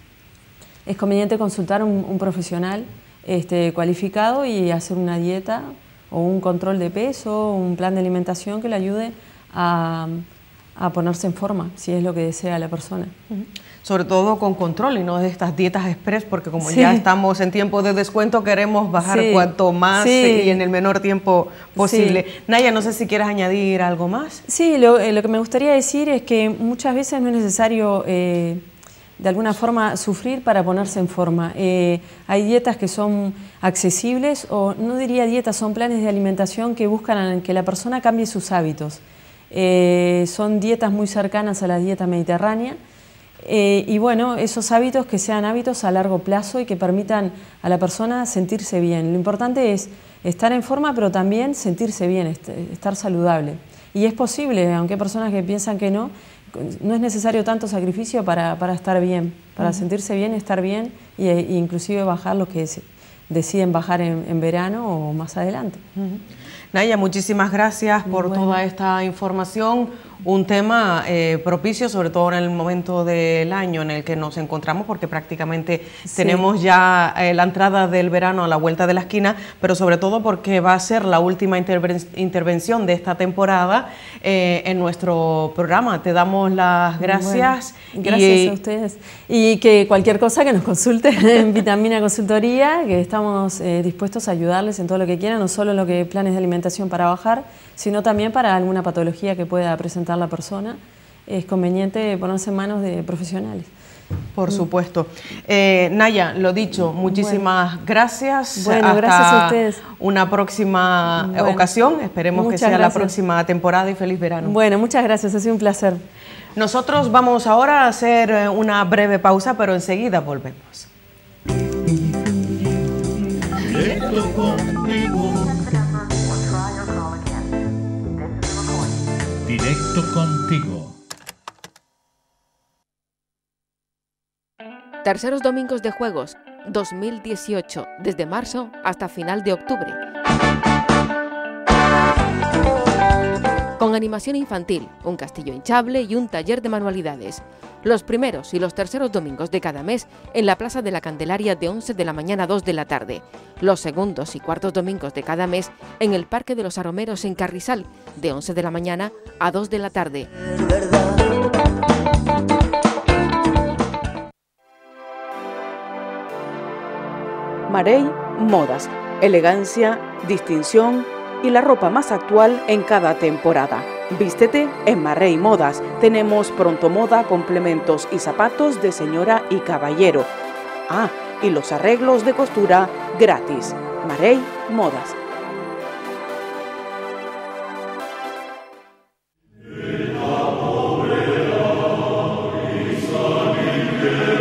Es conveniente consultar un, un profesional este, cualificado y hacer una dieta o un control de peso, un plan de alimentación que le ayude a, a ponerse en forma, si es lo que desea la persona. Uh-huh. Sobre todo con control y no de estas dietas express, porque como sí. ya estamos en tiempo de descuento, queremos bajar sí. cuanto más sí. y en el menor tiempo posible. Sí. Naya, no sé si quieres añadir algo más. Sí, lo, eh, lo que me gustaría decir es que muchas veces no es necesario eh, de alguna forma sufrir para ponerse en forma. Eh, hay dietas que son accesibles, o no diría dietas, son planes de alimentación que buscan que la persona cambie sus hábitos. Eh, son dietas muy cercanas a la dieta mediterránea. Eh, y bueno, esos hábitos que sean hábitos a largo plazo y que permitan a la persona sentirse bien. Lo importante es estar en forma, pero también sentirse bien, est estar saludable. Y es posible, aunque hay personas que piensan que no, no es necesario tanto sacrificio para, para estar bien, para uh-huh. sentirse bien, estar bien e, e inclusive bajar lo que es, deciden bajar en, en verano o más adelante. Uh-huh. Naya, muchísimas gracias por bueno. toda esta información. Un tema eh, propicio, sobre todo en el momento del año en el que nos encontramos, porque prácticamente sí. tenemos ya eh, la entrada del verano a la vuelta de la esquina, pero sobre todo porque va a ser la última interven intervención de esta temporada eh, en nuestro programa. Te damos las gracias. Bueno, gracias y, a ustedes. Y que cualquier cosa que nos consulte en Vitamina Consultoría, que estamos eh, dispuestos a ayudarles en todo lo que quieran, no solo en lo que planes de alimentación para bajar, sino también para alguna patología que pueda presentar la persona. Es conveniente ponerse en manos de profesionales. Por supuesto. Eh, Naya, lo dicho, muchísimas bueno. gracias. Bueno, Hasta gracias a ustedes. Una próxima bueno, ocasión. Esperemos que sea gracias. la próxima temporada y feliz verano. Bueno, muchas gracias. Ha sido un placer. Nosotros vamos ahora a hacer una breve pausa, pero enseguida volvemos. Directo contigo. Directo contigo. Terceros domingos de juegos dos mil dieciocho, desde marzo hasta final de octubre. Con animación infantil, un castillo hinchable y un taller de manualidades. Los primeros y los terceros domingos de cada mes en la Plaza de la Candelaria de once de la mañana a dos de la tarde. Los segundos y cuartos domingos de cada mes en el Parque de los Aromeros en Carrizal de once de la mañana a dos de la tarde. Marey Modas, elegancia, distinción y la ropa más actual en cada temporada. Vístete en Marey Modas. Tenemos pronto moda, complementos y zapatos de señora y caballero. Ah, y los arreglos de costura gratis. Marey Modas. Yeah.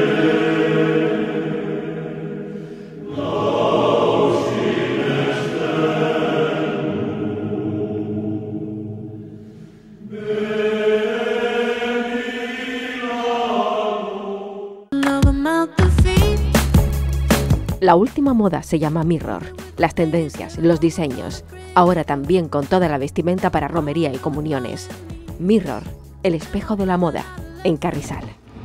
La última moda se llama Mirror. Las tendencias, los diseños. Ahora también con toda la vestimenta para romería y comuniones. Mirror, el espejo de la moda, en Carrizal.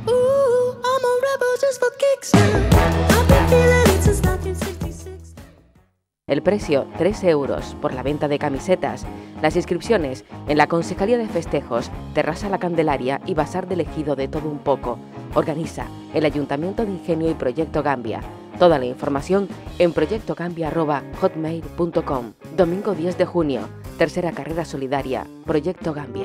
El precio, tres euros por la venta de camisetas. Las inscripciones en la Concejalía de Festejos, Terrassa La Candelaria y Bazar del Ejido de Todo Un Poco. Organiza el Ayuntamiento de Ingenio y Proyecto Gambia. Toda la información en proyecto gambia arroba hotmail punto com. Domingo diez de junio, tercera carrera solidaria, Proyecto Gambia.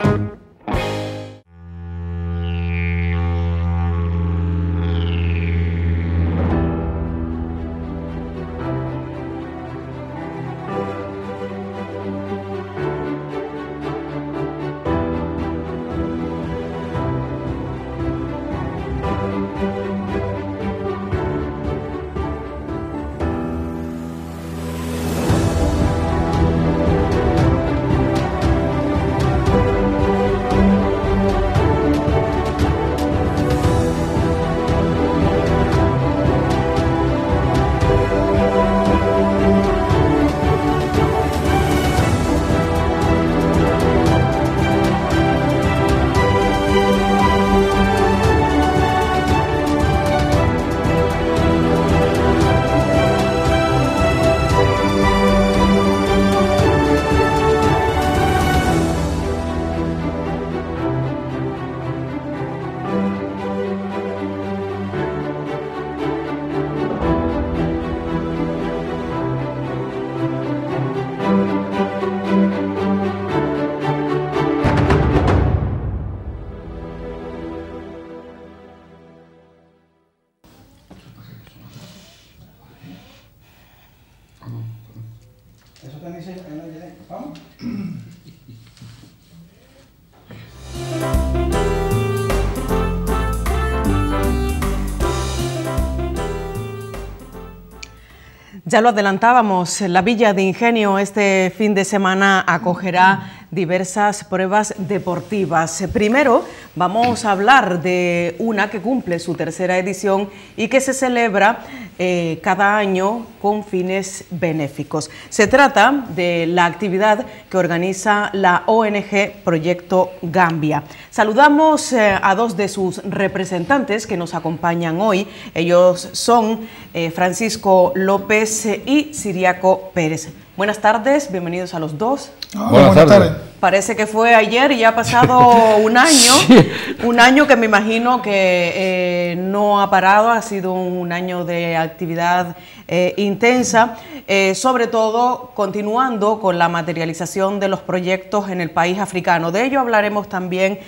Ya lo adelantábamos, la Villa de Ingenio este fin de semana acogerá diversas pruebas deportivas. Primero vamos a hablar de una que cumple su tercera edición y que se celebra eh, cada año con fines benéficos. Se trata de la actividad que organiza la O N G Proyecto Gambia. Saludamos eh, a dos de sus representantes que nos acompañan hoy. Ellos son eh, Francisco López y Ciriaco Pérez. Buenas tardes, bienvenidos a los dos. Ah, buenas, buenas tardes. tardes. Parece que fue ayer y ya ha pasado un año, sí. un año que me imagino que eh, no ha parado, ha sido un año de actividad eh, intensa, eh, sobre todo continuando con la materialización de los proyectos en el país africano. De ello hablaremos también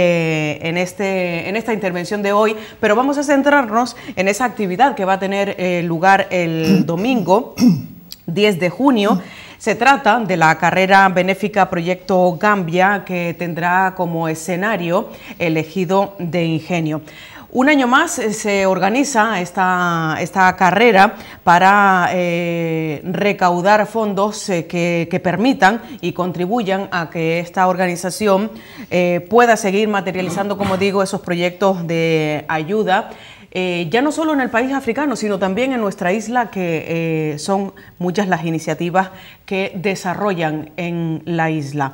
eh, en, este, en esta intervención de hoy, pero vamos a centrarnos en esa actividad que va a tener eh, lugar el domingo diez de junio. Se trata de la carrera benéfica Proyecto Gambia, que tendrá como escenario el Ejido de Ingenio. Un año más se organiza esta, esta carrera para eh, recaudar fondos eh, que, que permitan y contribuyan a que esta organización eh, pueda seguir materializando, como digo, esos proyectos de ayuda. Eh, ya no solo en el país africano, sino también en nuestra isla, que eh, son muchas las iniciativas que desarrollan en la isla.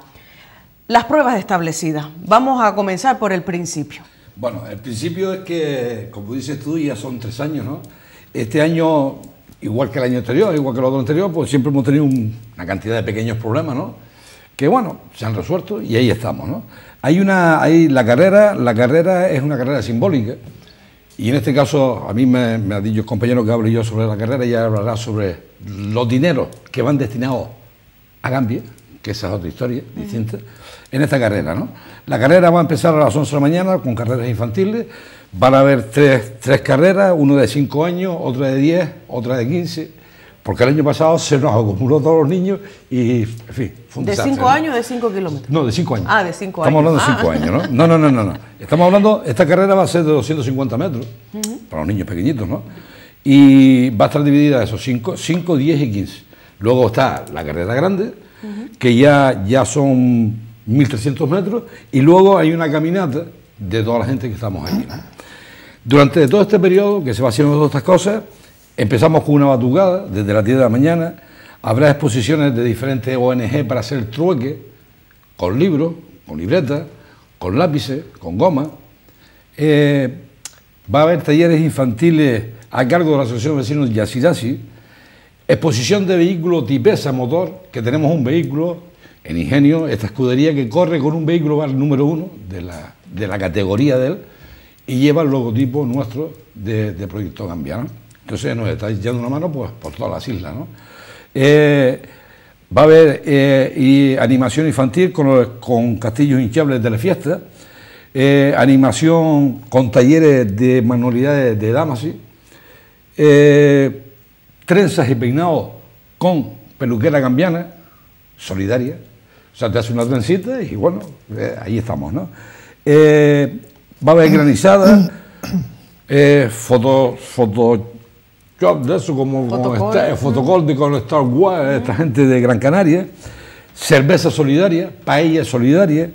Las pruebas establecidas. Vamos a comenzar por el principio. Bueno, el principio es que, como dices tú, ya son tres años, ¿no? Este año, igual que el año anterior, igual que el otro anterior, pues siempre hemos tenido un, una cantidad de pequeños problemas, ¿no? Que, bueno, se han resuelto y ahí estamos, ¿no? Hay una, hay la carrera, la carrera es una carrera simbólica. Y en este caso, a mí me, me ha dicho el compañero que hable yo sobre la carrera, y ya hablará sobre los dineros que van destinados a Gambia, que esa es otra historia distinta, en esta carrera, ¿no? La carrera va a empezar a las once de la mañana con carreras infantiles. Van a haber tres, tres carreras, una de cinco años, otra de diez, otra de quince, porque el año pasado se nos acumuló todos los niños y, en fin, fue un ¿De desastre, cinco ¿no? años o de cinco kilómetros? No, de cinco años. Ah, de cinco Estamos años. hablando de cinco ah. años, ¿no? No, no, no, no, no. Estamos hablando, esta carrera va a ser de doscientos cincuenta metros, uh-huh. para los niños pequeñitos, ¿no? Y va a estar dividida esos cinco, cinco, diez y quince. Luego está la carrera grande, uh-huh. que ya, ya son mil trescientos metros, y luego hay una caminata de toda la gente que estamos aquí, ¿no? Durante todo este periodo que se va haciendo todas estas cosas, Empezamos con una batucada desde las diez de la mañana. Habrá exposiciones de diferentes O N G para hacer el trueque, con libros, con libretas, con lápices, con goma. Eh, va a haber talleres infantiles a cargo de la Asociación de Vecinos Yassi-Yassi, exposición de vehículos Tipesa motor, que tenemos un vehículo en Ingenio, esta escudería que corre con un vehículo bar número uno de la, de la categoría de él y lleva el logotipo nuestro de, de Proyecto Gambia, ¿no? Entonces nos está echando una mano pues, por todas las islas, ¿no? Eh, va a haber eh, y animación infantil con, los, con castillos hinchables de la fiesta, eh, animación con talleres de manualidades de Damasi, eh, trenzas y peinados con peluquera gambiana, solidaria, o sea, te hace una trencita y bueno, eh, ahí estamos, ¿no? Eh, va a haber granizada, eh, foto, foto de eso, como fotocall, esta, fotocall de con Star Wars, esta gente de Gran Canaria, cerveza solidaria, paella solidaria,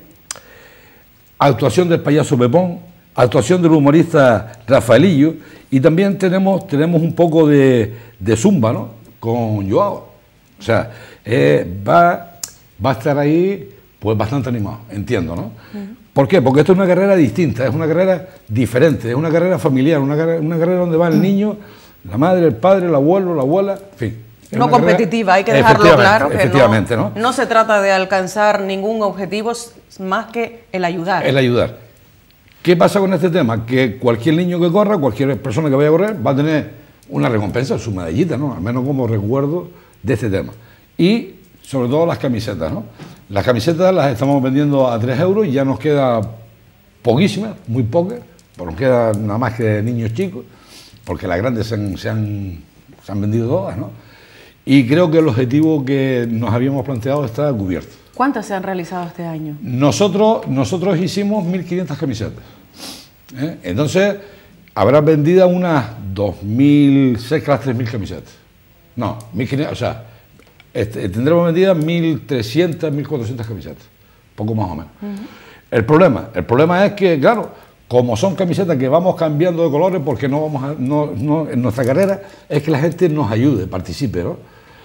actuación del payaso Pepón, actuación del humorista Rafaelillo, y también tenemos, tenemos un poco de, de zumba, ¿no? Con Joao. O sea, eh, va, va a estar ahí pues bastante animado, entiendo, ¿no? Uh-huh. ¿Por qué? Porque esto es una carrera distinta, es una carrera diferente, es una carrera familiar, una carrera, una carrera donde va el niño, la madre, el padre, el abuelo, la abuela, en fin. No competitiva, hay que dejarlo claro, que no, ¿no? no se trata de alcanzar ningún objetivo más que el ayudar. El ayudar. ¿Qué pasa con este tema? Que cualquier niño que corra, cualquier persona que vaya a correr, va a tener una recompensa, su medallita, ¿no? Al menos como recuerdo de este tema. Y sobre todo las camisetas, ¿no? Las camisetas las estamos vendiendo a tres euros y ya nos queda poquísimas, muy pocas, pues nos queda nada más que niños chicos, porque las grandes se han, se han, se han vendido todas, ¿no? Y creo que el objetivo que nos habíamos planteado está cubierto. ¿Cuántas se han realizado este año? Nosotros, nosotros hicimos mil quinientas camisetas. ¿eh? Entonces, habrá vendido unas dos mil, cerca de las tres mil camisetas. No, mil quinientas, o sea, este, tendremos vendidas mil trescientas, mil cuatrocientas camisetas, poco más o menos. Uh-huh. El problema, el problema es que, claro, como son camisetas que vamos cambiando de colores, porque no vamos a, no, no, en nuestra carrera es que la gente nos ayude, participe, ¿no?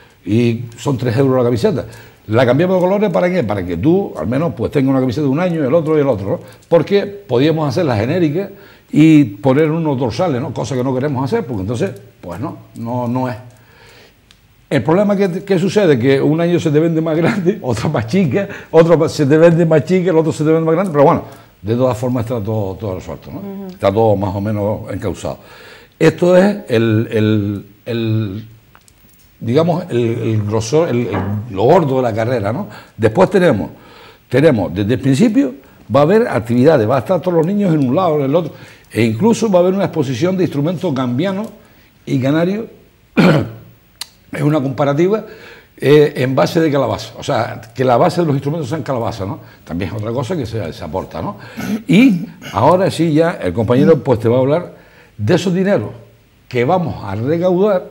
Y son tres euros la camiseta. La cambiamos de colores ¿para qué? Para que tú, al menos, pues tengas una camiseta de un año, el otro y el otro, ¿no? Porque podíamos hacer las genéricas y poner unos dorsales, ¿no? Cosa que no queremos hacer, porque entonces, pues no, no, no es. El problema que, que sucede que un año se te vende más grande, otro más chica, otro se te vende más chica, el otro se te vende más grande, pero bueno, de todas formas está todo, todo resuelto, ¿no? Uh-huh. Está todo más o menos encauzado. Esto es el, el, el digamos, el, el grosor, el, el, lo gordo de la carrera, ¿no? Después tenemos, tenemos, desde el principio va a haber actividades, va a estar todos los niños en un lado, en el otro, e incluso va a haber una exposición de instrumentos gambianos y canarios, es una comparativa eh, en base de calabaza, o sea, que la base de los instrumentos sean calabaza, ¿no? También es otra cosa que se, se aporta, ¿no? Y ahora sí ya el compañero pues te va a hablar de esos dineros que vamos a recaudar,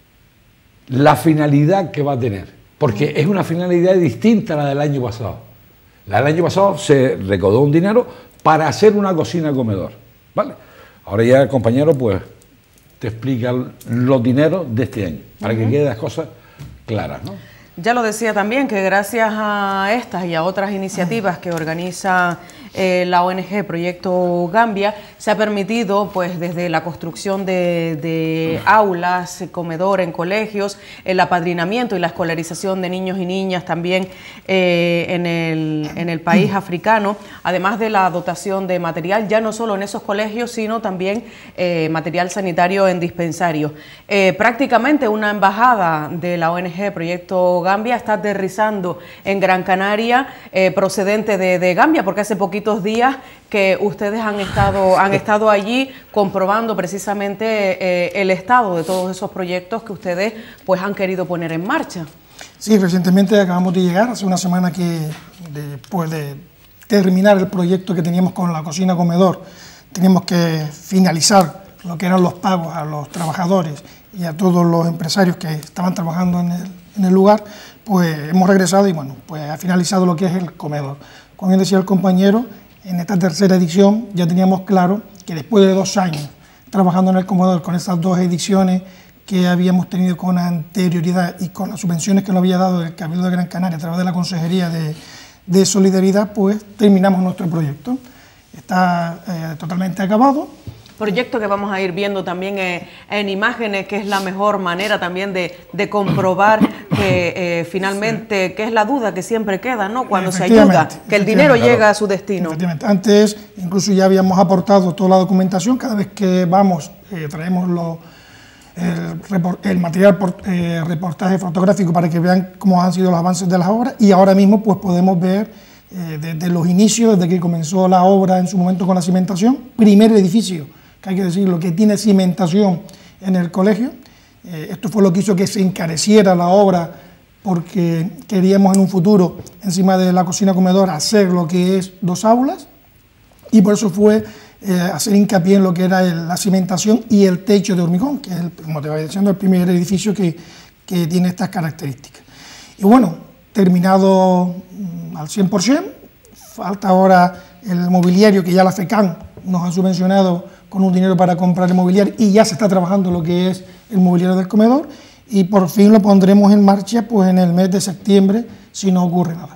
la finalidad que va a tener, porque es una finalidad distinta a la del año pasado. La del año pasado se recaudó un dinero para hacer una cocina-comedor, ¿vale? Ahora ya el compañero pues te explica los dineros de este año, para uh-huh. que queden las cosas claras, ¿no? Ya lo decía también, que gracias a estas y a otras iniciativas que organiza eh, la O N G Proyecto Gambia, se ha permitido, pues, desde la construcción de, de aulas, comedor en colegios, el apadrinamiento y la escolarización de niños y niñas también eh, en, el, en el país africano, además de la dotación de material, ya no solo en esos colegios, sino también eh, material sanitario en dispensarios. Eh, prácticamente una embajada de la O N G Proyecto Gambia está aterrizando en Gran Canaria, eh, procedente de, de Gambia, porque hace poquitos días que ustedes han estado, han estado allí comprobando precisamente eh, el estado de todos esos proyectos que ustedes pues han querido poner en marcha. Sí, recientemente acabamos de llegar, hace una semana que después de terminar el proyecto que teníamos con la cocina comedor, teníamos que finalizar lo que eran los pagos a los trabajadores y a todos los empresarios que estaban trabajando en el, en el lugar, pues hemos regresado y bueno, pues ha finalizado lo que es el comedor. Como bien decía el compañero, en esta tercera edición ya teníamos claro que después de dos años trabajando en el comedor con estas dos ediciones, que habíamos tenido con anterioridad y con las subvenciones que nos había dado el Cabildo de Gran Canaria a través de la Consejería de, de Solidaridad, pues terminamos nuestro proyecto. Está eh, totalmente acabado. Proyecto que vamos a ir viendo también eh, en imágenes, que es la mejor manera también de, de comprobar que eh, finalmente, sí. que es la duda que siempre queda, ¿no? Cuando se ayuda, que el dinero llega a su destino. Antes incluso ya habíamos aportado toda la documentación, cada vez que vamos eh, traemos lo, el, el material por, eh, reportaje fotográfico para que vean cómo han sido los avances de las obras, y ahora mismo pues podemos ver eh, desde los inicios, desde que comenzó la obra en su momento con la cimentación, primer edificio, que hay que decirlo, que tiene cimentación en el colegio. Eh, esto fue lo que hizo que se encareciera la obra, porque queríamos en un futuro, encima de la cocina comedor, hacer lo que es dos aulas, y por eso fue eh, hacer hincapié en lo que era el, la cimentación y el techo de hormigón, que es, el, como te voy diciendo, el primer edificio que, que tiene estas características. Y bueno, terminado mm, al cien por cien, falta ahora el mobiliario, que ya la FECAN nos ha subvencionado con un dinero para comprar el mobiliario, y ya se está trabajando lo que es el mobiliario del comedor, y por fin lo pondremos en marcha pues en el mes de septiembre, si no ocurre nada.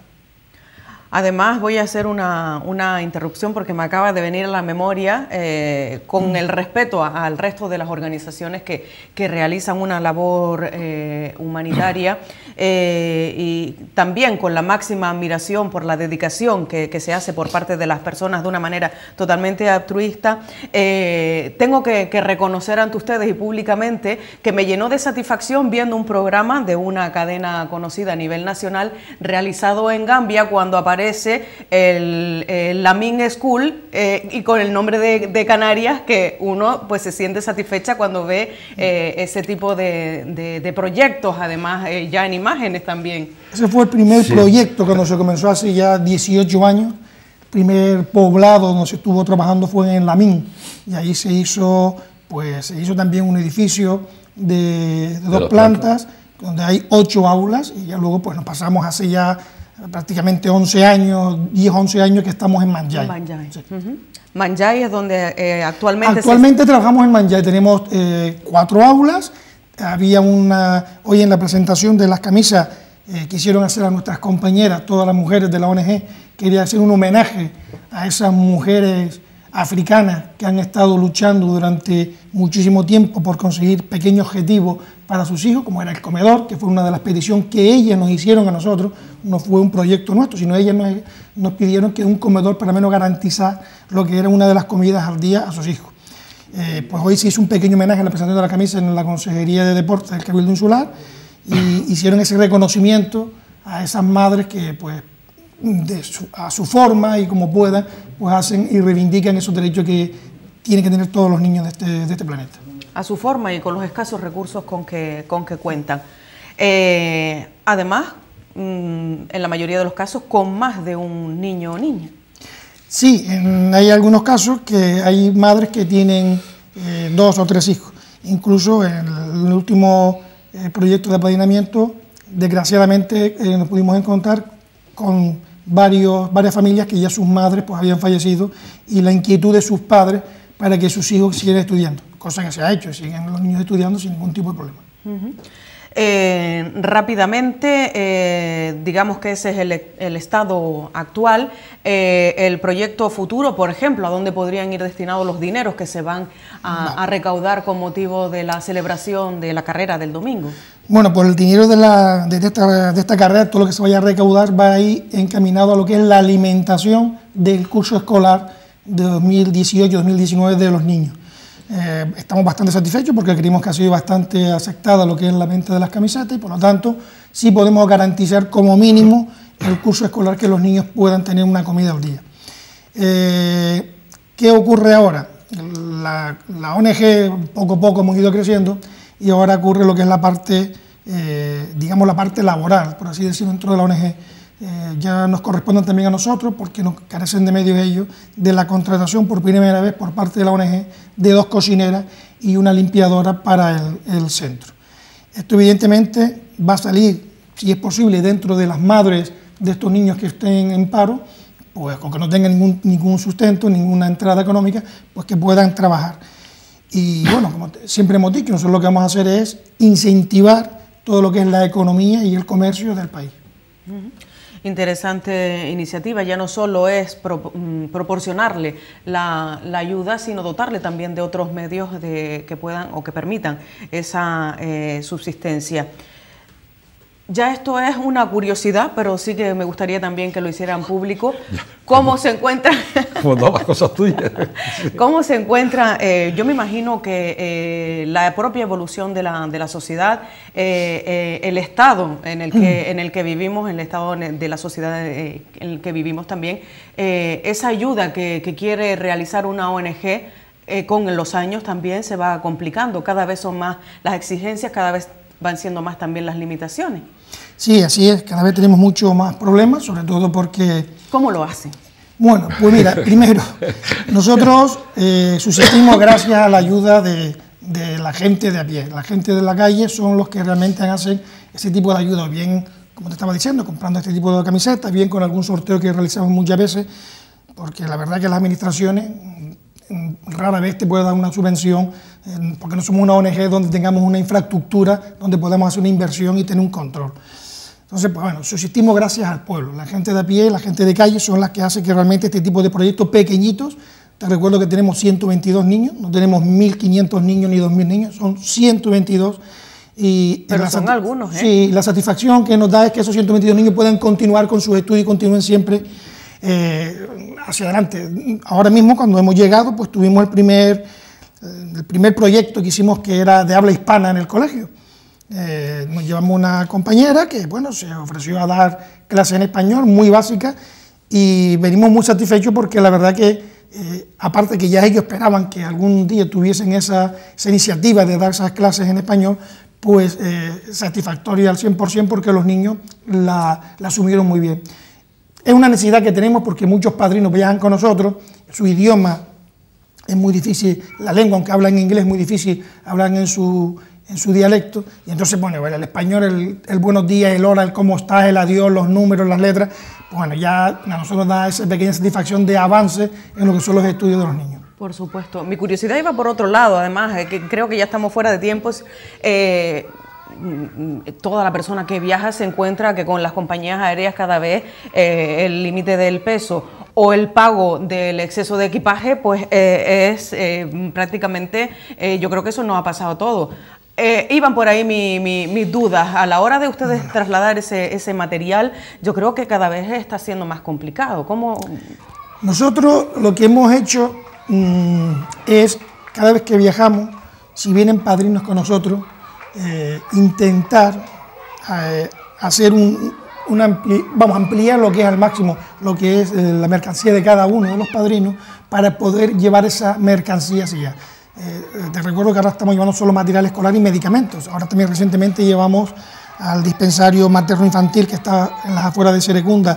Además, voy a hacer una, una interrupción porque me acaba de venir a la memoria, eh, con el respeto a, al resto de las organizaciones que, que realizan una labor eh, humanitaria, eh, y también con la máxima admiración por la dedicación que, que se hace por parte de las personas de una manera totalmente altruista. Eh, tengo que, que reconocer ante ustedes y públicamente que me llenó de satisfacción viendo un programa de una cadena conocida a nivel nacional realizado en Gambia, cuando aparece el, el Lamin School eh, y con el nombre de, de Canarias, que uno pues se siente satisfecha cuando ve eh, ese tipo de, de, de proyectos, además eh, ya en imágenes también. Ese fue el primer sí. proyecto cuando se comenzó hace ya dieciocho años. El primer poblado donde se estuvo trabajando fue en Lamin, y ahí se hizo, pues, se hizo también un edificio de, de dos, de dos plantas, plantas, donde hay ocho aulas, y ya luego pues nos pasamos hace ya prácticamente once años, diez, once años que estamos en Manjay. Manjay, sí. uh-huh. Manjay es donde eh, actualmente... Actualmente se... trabajamos en Manjay, tenemos eh, cuatro aulas. Había una, hoy en la presentación de las camisas, eh, quisieron hacer a nuestras compañeras, todas las mujeres de la O N G, quería hacer un homenaje a esas mujeres africanas que han estado luchando durante muchísimo tiempo por conseguir pequeños objetivos para sus hijos, como era el comedor, que fue una de las peticiones que ellas nos hicieron a nosotros. No fue un proyecto nuestro, sino ellas nos, nos pidieron que un comedor para menos garantizar lo que era una de las comidas al día a sus hijos. Eh, pues hoy se hizo un pequeño homenaje en la presentación de la camisa en la Consejería de Deportes del Cabildo Insular, y hicieron ese reconocimiento a esas madres que pues de su, a su forma y como puedan, pues hacen y reivindican esos derechos que tienen que tener todos los niños de este, de este planeta. A su forma y con los escasos recursos con que, con que cuentan. Eh, además, mmm, en la mayoría de los casos, con más de un niño o niña. Sí, en, hay algunos casos que hay madres que tienen eh, dos o tres hijos. Incluso en el, el último eh, proyecto de apadrinamiento, desgraciadamente eh, nos pudimos encontrar con varios, varias familias que ya sus madres pues, habían fallecido, y la inquietud de sus padres para que sus hijos siguieran estudiando, cosa que se ha hecho, siguen los niños estudiando sin ningún tipo de problema. Uh-huh. Eh, rápidamente, eh, digamos que ese es el, el estado actual. Eh, el proyecto futuro, por ejemplo, ¿a dónde podrían ir destinados los dineros que se van a, no. a recaudar con motivo de la celebración de la carrera del domingo? Bueno, pues el dinero de, la, de, esta, de esta carrera, todo lo que se vaya a recaudar va a ir encaminado a lo que es la alimentación del curso escolar de dos mil dieciocho dos mil diecinueve de los niños. Eh, estamos bastante satisfechos porque creemos que ha sido bastante aceptada lo que es la venta de las camisetas, y por lo tanto sí podemos garantizar como mínimo el curso escolar, que los niños puedan tener una comida al día. Eh, ¿Qué ocurre ahora? La, la O N G poco a poco hemos ido creciendo, y ahora ocurre lo que es la parte, eh, digamos la parte laboral, por así decirlo, dentro de la O N G. Eh, ya nos corresponden también a nosotros, porque nos carecen de medios ellos, de la contratación por primera vez por parte de la O N G de dos cocineras y una limpiadora para el, el centro. Esto evidentemente va a salir, si es posible, dentro de las madres de estos niños que estén en paro, pues con que no tengan ningún, ningún sustento, ninguna entrada económica, pues que puedan trabajar. Y bueno, como siempre hemos dicho, nosotros lo que vamos a hacer es incentivar todo lo que es la economía y el comercio del país. Uh-huh. Interesante iniciativa, ya no solo es pro, mm, proporcionarle la, la ayuda, sino dotarle también de otros medios de, que puedan o que permitan esa eh, subsistencia. Ya esto es una curiosidad, pero sí que me gustaría también que lo hicieran público. ¿Cómo se encuentra? Como todas las cosas tuyas. ¿Cómo se encuentra? Eh, yo me imagino que eh, la propia evolución de la, de la sociedad, eh, eh, el estado en el, que, en el que vivimos, el estado de la sociedad eh, en el que vivimos también, eh, esa ayuda que, que quiere realizar una O N G, eh, con los años también se va complicando. Cada vez son más las exigencias, cada vez van siendo más también las limitaciones. Sí, así es, cada vez tenemos mucho más problemas, sobre todo porque... ¿Cómo lo hacen? Bueno, pues mira, primero, nosotros eh, subsistimos gracias a la ayuda de, de la gente de a pie. La gente de la calle son los que realmente hacen ese tipo de ayuda, bien, como te estaba diciendo, comprando este tipo de camisetas, bien con algún sorteo que realizamos muchas veces, porque la verdad es que las administraciones rara vez te puede dar una subvención, eh, porque no somos una O N G donde tengamos una infraestructura, donde podamos hacer una inversión y tener un control. Entonces, pues bueno, subsistimos gracias al pueblo. La gente de a pie, la gente de calle son las que hacen que realmente este tipo de proyectos pequeñitos, te recuerdo que tenemos ciento veintidós niños, no tenemos mil quinientos niños ni dos mil niños, son ciento veintidós. Y Pero son algunos, ¿eh? Sí, la satisfacción que nos da es que esos ciento veintidós niños puedan continuar con sus estudios y continúen siempre eh, hacia adelante. Ahora mismo, cuando hemos llegado, pues tuvimos el primer, el primer proyecto que hicimos que era de habla hispana en el colegio. Eh, nos llevamos una compañera que, bueno, se ofreció a dar clases en español, muy básicas, y venimos muy satisfechos porque la verdad que, eh, aparte que ya ellos esperaban que algún día tuviesen esa, esa iniciativa de dar esas clases en español, pues eh, satisfactoria al cien por cien porque los niños la, la asumieron muy bien. Es una necesidad que tenemos porque muchos padrinos viajan con nosotros, su idioma es muy difícil, la lengua, aunque hablan inglés, es muy difícil, hablan en su... en su dialecto, y entonces, bueno, el español, el, el buenos días, el hola, el cómo estás, el adiós, los números, las letras, pues bueno, ya a nosotros da esa pequeña satisfacción de avance en lo que son los estudios de los niños. Por supuesto. Mi curiosidad iba por otro lado, además, eh, que creo que ya estamos fuera de tiempos. Eh, toda la persona que viaja se encuentra que con las compañías aéreas cada vez eh, el límite del peso o el pago del exceso de equipaje, pues eh, es eh, prácticamente, eh, yo creo que eso nos ha pasado todo. Eh, iban por ahí mis mi, mi dudas. A la hora de ustedes trasladar ese, ese material, yo creo que cada vez está siendo más complicado. ¿Cómo? Nosotros lo que hemos hecho mmm, es, cada vez que viajamos, si vienen padrinos con nosotros, eh, intentar eh, hacer un, un ampli, vamos, ampliar lo que es al máximo, lo que es eh, la mercancía de cada uno de los padrinos, para poder llevar esa mercancía hacia allá. Eh, te recuerdo que ahora estamos llevando solo material escolar y medicamentos. Ahora también recientemente llevamos al dispensario materno-infantil que está en las afueras de Serecunda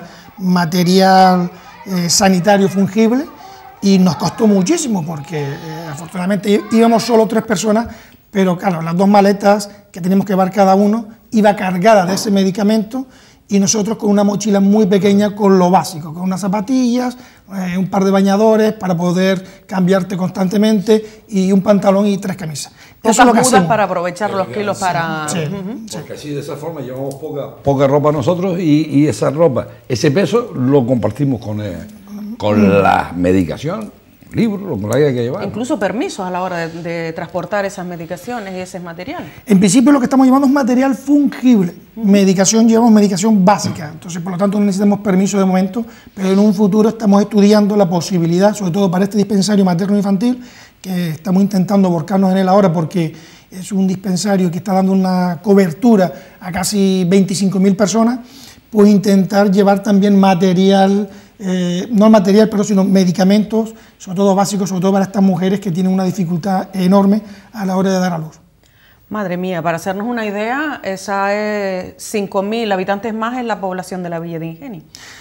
material eh, sanitario fungible, y nos costó muchísimo porque eh, afortunadamente íbamos solo tres personas, pero claro, las dos maletas que teníamos que llevar cada uno iba cargada de ese medicamento, y nosotros con una mochila muy pequeña con lo básico, con unas zapatillas, eh, un par de bañadores para poder cambiarte constantemente y un pantalón y tres camisas. Pocas es lo que mudas hacemos. Para aprovechar los kilos para... Sí, uh-huh. Porque así de esa forma llevamos poca, poca ropa nosotros y, y esa ropa, ese peso lo compartimos con, eh, con uh-huh. la medicación, libros, lo que haya que llevar. Incluso permisos a la hora de, de transportar esas medicaciones y ese material. En principio lo que estamos llevando es material fungible. Uh-huh. Medicación, llevamos medicación básica, entonces por lo tanto no necesitamos permiso de momento, pero en un futuro estamos estudiando la posibilidad, sobre todo para este dispensario materno-infantil, que estamos intentando volcarnos en él ahora porque es un dispensario que está dando una cobertura a casi veinticinco mil personas, pues intentar llevar también material, eh, no material, pero sino medicamentos, sobre todo básicos, sobre todo para estas mujeres que tienen una dificultad enorme a la hora de dar a luz. Madre mía, para hacernos una idea, esa es cinco mil habitantes más en la población de la Villa de Ingenio.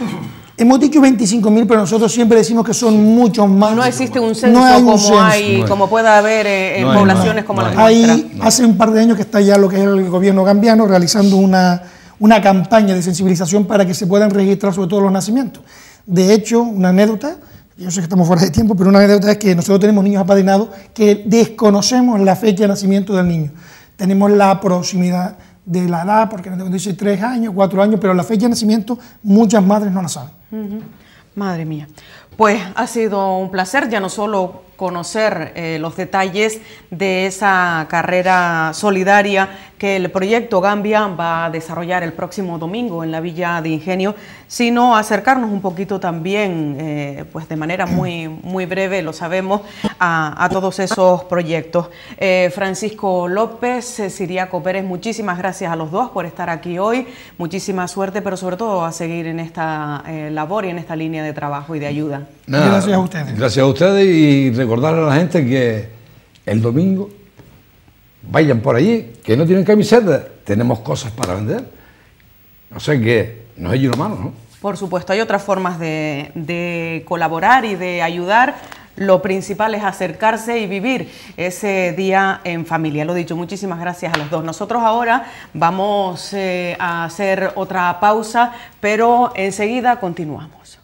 Hemos dicho veinticinco mil, pero nosotros siempre decimos que son muchos más. No existe un censo no hay un como, censo. Hay, no como puede haber eh, en no poblaciones hay, como no la nuestra. Hay, no. Hace un par de años que está ya lo que es el gobierno gambiano realizando una, una campaña de sensibilización para que se puedan registrar sobre todo los nacimientos. De hecho, una anécdota, yo sé que estamos fuera de tiempo, pero una anécdota es que nosotros tenemos niños apadrinados que desconocemos la fecha de nacimiento del niño. Tenemos la proximidad de la edad, porque nos dice tres años, cuatro años, pero la fecha de nacimiento muchas madres no la saben. Uh-huh. Madre mía. Pues ha sido un placer ya no solo conocer eh, los detalles de esa carrera solidaria que el proyecto Gambia va a desarrollar el próximo domingo en la Villa de Ingenio, sino acercarnos un poquito también, eh, pues de manera muy, muy breve, lo sabemos, a, a todos esos proyectos. Eh, Francisco López, eh, Siriaco Pérez, muchísimas gracias a los dos por estar aquí hoy, muchísima suerte, pero sobre todo a seguir en esta eh, labor y en esta línea de trabajo y de ayuda. Nada, gracias a ustedes. Gracias a ustedes y recordarle a la gente que el domingo vayan por allí, que no tienen camisetas, tenemos cosas para vender. No sé qué, nos echen una mano, ¿no? Por supuesto, hay otras formas de, de colaborar y de ayudar. Lo principal es acercarse y vivir ese día en familia. Lo dicho, muchísimas gracias a los dos. Nosotros ahora vamos eh, a hacer otra pausa, pero enseguida continuamos.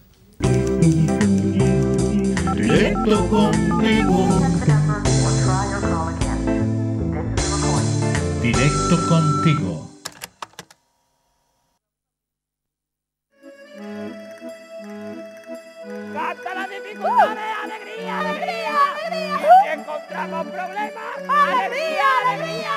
Directo contigo. Directo contigo. Canta las dificultades, alegría, alegría, alegría. Si encontramos problemas, alegría, alegría.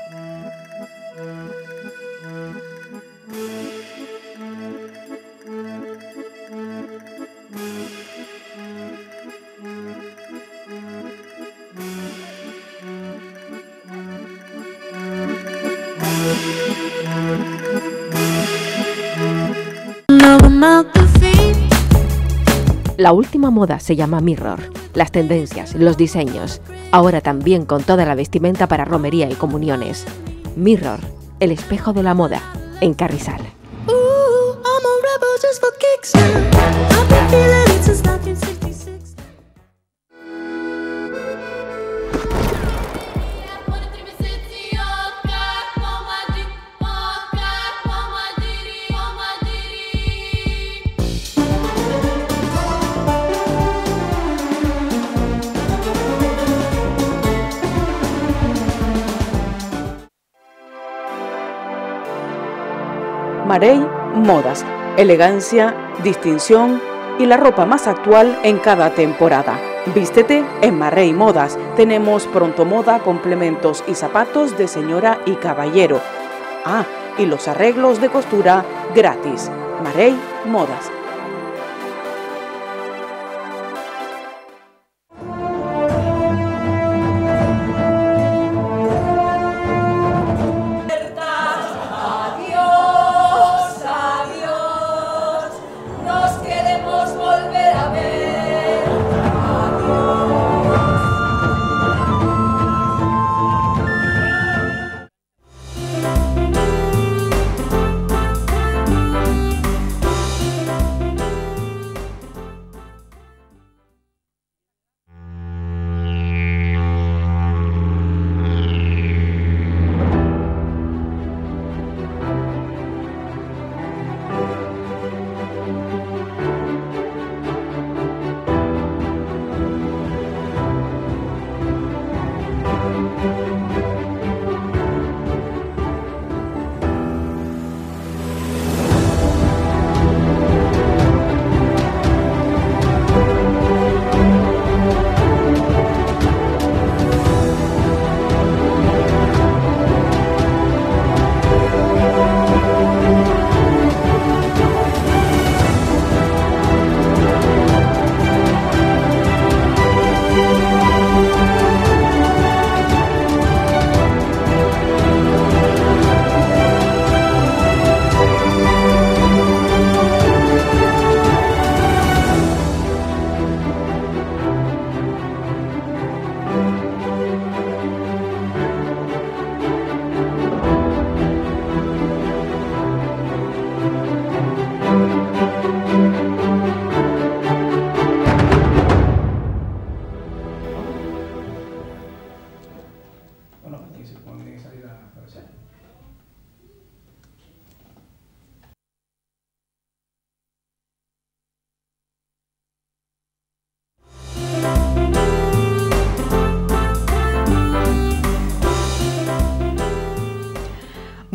La última moda se llama Mirror. Las tendencias, los diseños. Ahora también con toda la vestimenta para romería y comuniones. Mirror, el espejo de la moda, en Carrizal. Marey Modas, elegancia, distinción y la ropa más actual en cada temporada. Vístete en Marey Modas. Tenemos pronto moda, complementos y zapatos de señora y caballero. Ah, y los arreglos de costura gratis. Marey Modas.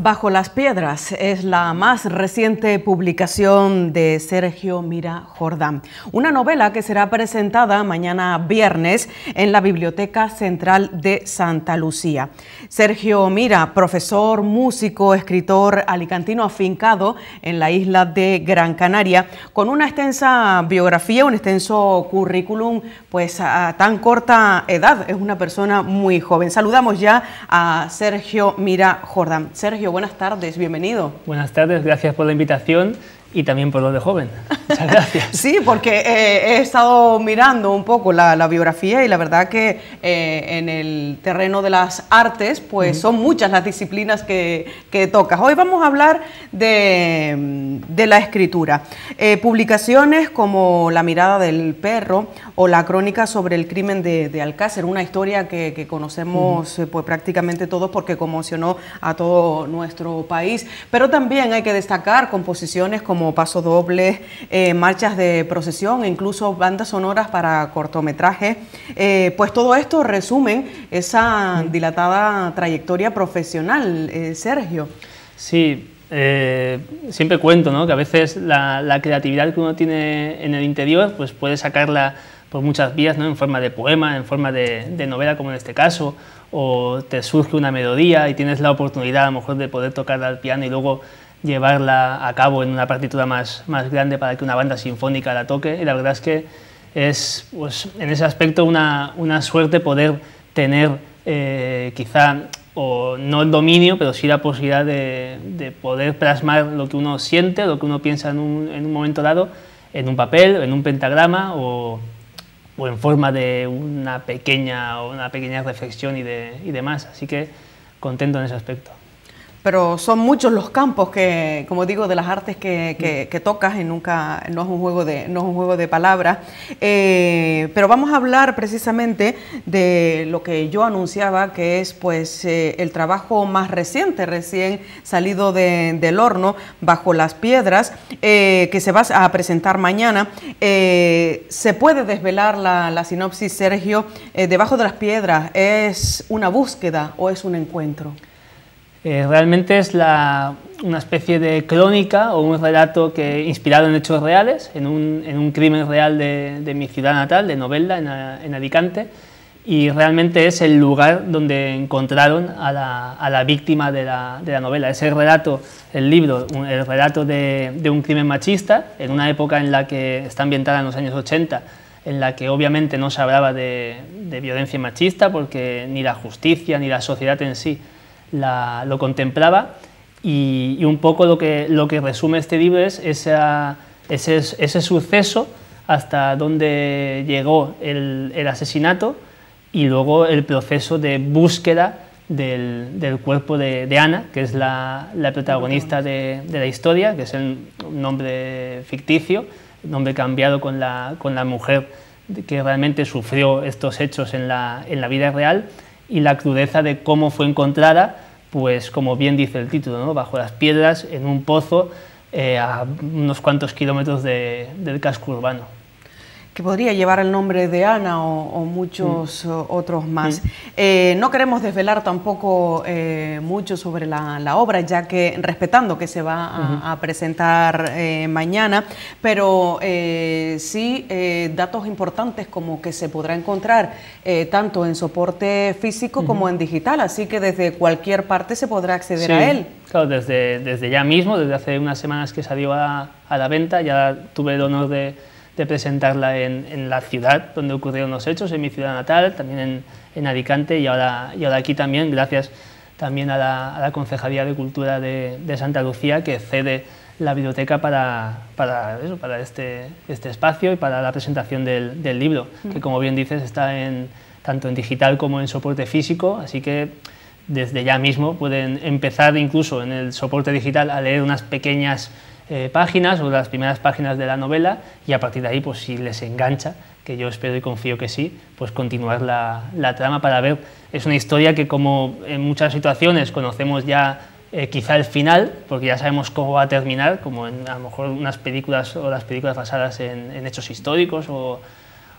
Bajo las piedras es la más reciente publicación de Sergio Mira Jordán, una novela que será presentada mañana viernes en la Biblioteca Central de Santa Lucía. Sergio Mira, profesor, músico, escritor alicantino afincado en la isla de Gran Canaria, con una extensa biografía, un extenso currículum, pues a tan corta edad, es una persona muy joven. Saludamos ya a Sergio Mira Jordán. Sergio, buenas tardes, bienvenido. Buenas tardes, gracias por la invitación y también por lo de joven. Muchas gracias. Sí, porque eh, he estado mirando un poco la, la biografía y la verdad que eh, en el terreno de las artes, pues uh-huh. son muchas las disciplinas que, que tocas. Hoy vamos a hablar de, de la escritura. Eh, publicaciones como La mirada del perro o La crónica sobre el crimen de, de Alcácer, una historia que, que conocemos uh-huh. pues, prácticamente todos porque conmocionó a todo nuestro país. Pero también hay que destacar composiciones como Paso Doble, eh, marchas de procesión e incluso bandas sonoras para cortometrajes. Eh, pues todo esto resumen esa dilatada trayectoria profesional, eh, Sergio. Sí, eh, siempre cuento, ¿no?, que a veces la, la creatividad que uno tiene en el interior pues puede sacarla por muchas vías, ¿no?, en forma de poema, en forma de, de novela como en este caso, o te surge una melodía y tienes la oportunidad a lo mejor de poder tocarla al piano y luego llevarla a cabo en una partitura más, más grande para que una banda sinfónica la toque, y la verdad es que es, pues, en ese aspecto una, una suerte poder tener eh, quizá, o no el dominio, pero sí la posibilidad de, de poder plasmar lo que uno siente, lo que uno piensa en un, en un momento dado, en un papel, en un pentagrama o, o en forma de una pequeña, una pequeña reflexión y, de, y demás, así que contento en ese aspecto. Pero son muchos los campos que, como digo, de las artes que, que, que tocas y nunca, no es un juego de, no es un juego de palabras. Eh, pero vamos a hablar precisamente de lo que yo anunciaba, que es pues eh, el trabajo más reciente, recién salido de, del horno, Bajo las piedras, eh, que se va a presentar mañana. Eh, ¿Se puede desvelar la, la sinopsis, Sergio? Eh, Debajo de las piedras, ¿es una búsqueda o es un encuentro? Eh, realmente es la, una especie de crónica o un relato que, inspirado en hechos reales, en un, en un crimen real de, de mi ciudad natal, de Novelda, en, en Alicante, y realmente es el lugar donde encontraron a la, a la víctima de la, de la novela. Ese relato, el libro, un, el relato de, de un crimen machista, en una época en la que está ambientada en los años ochenta, en la que obviamente no se hablaba de, de violencia machista, porque ni la justicia ni la sociedad en sí La, lo contemplaba, y, y un poco lo que, lo que resume este libro es esa, ese, ese suceso hasta donde llegó el, el asesinato y luego el proceso de búsqueda del, del cuerpo de, de Ana, que es la, la protagonista de, de la historia, que es el nombre ficticio, nombre cambiado con la, con la mujer que realmente sufrió estos hechos en la, en la vida real, y la crudeza de cómo fue encontrada, pues como bien dice el título, ¿no?, bajo las piedras, en un pozo eh, a unos cuantos kilómetros de, del casco urbano. Que podría llevar el nombre de Ana o, o muchos mm. otros más. Mm. Eh, no queremos desvelar tampoco eh, mucho sobre la, la obra, ya que respetando que se va a, uh-huh. a presentar eh, mañana, pero eh, sí eh, datos importantes como que se podrá encontrar eh, tanto en soporte físico uh-huh. como en digital, así que desde cualquier parte se podrá acceder sí, a él. Claro, desde, desde ya mismo, desde hace unas semanas que salió a, a la venta, ya tuve el honor de de presentarla en, en la ciudad donde ocurrieron los hechos, en mi ciudad natal, también en, en Alicante, y ahora, y ahora aquí también, gracias también a la, a la Concejalía de Cultura de, de Santa Lucía, que cede la biblioteca para, para, eso, para este, este espacio y para la presentación del, del libro, mm. que como bien dices está en, tanto en digital como en soporte físico, así que desde ya mismo pueden empezar incluso en el soporte digital a leer unas pequeñas Eh, páginas o las primeras páginas de la novela, y a partir de ahí, pues si les engancha, que yo espero y confío que sí, pues continuar la, la trama para ver. Es una historia que, como en muchas situaciones conocemos ya eh, quizá el final, porque ya sabemos cómo va a terminar, como en a lo mejor unas películas o las películas basadas en, en hechos históricos o,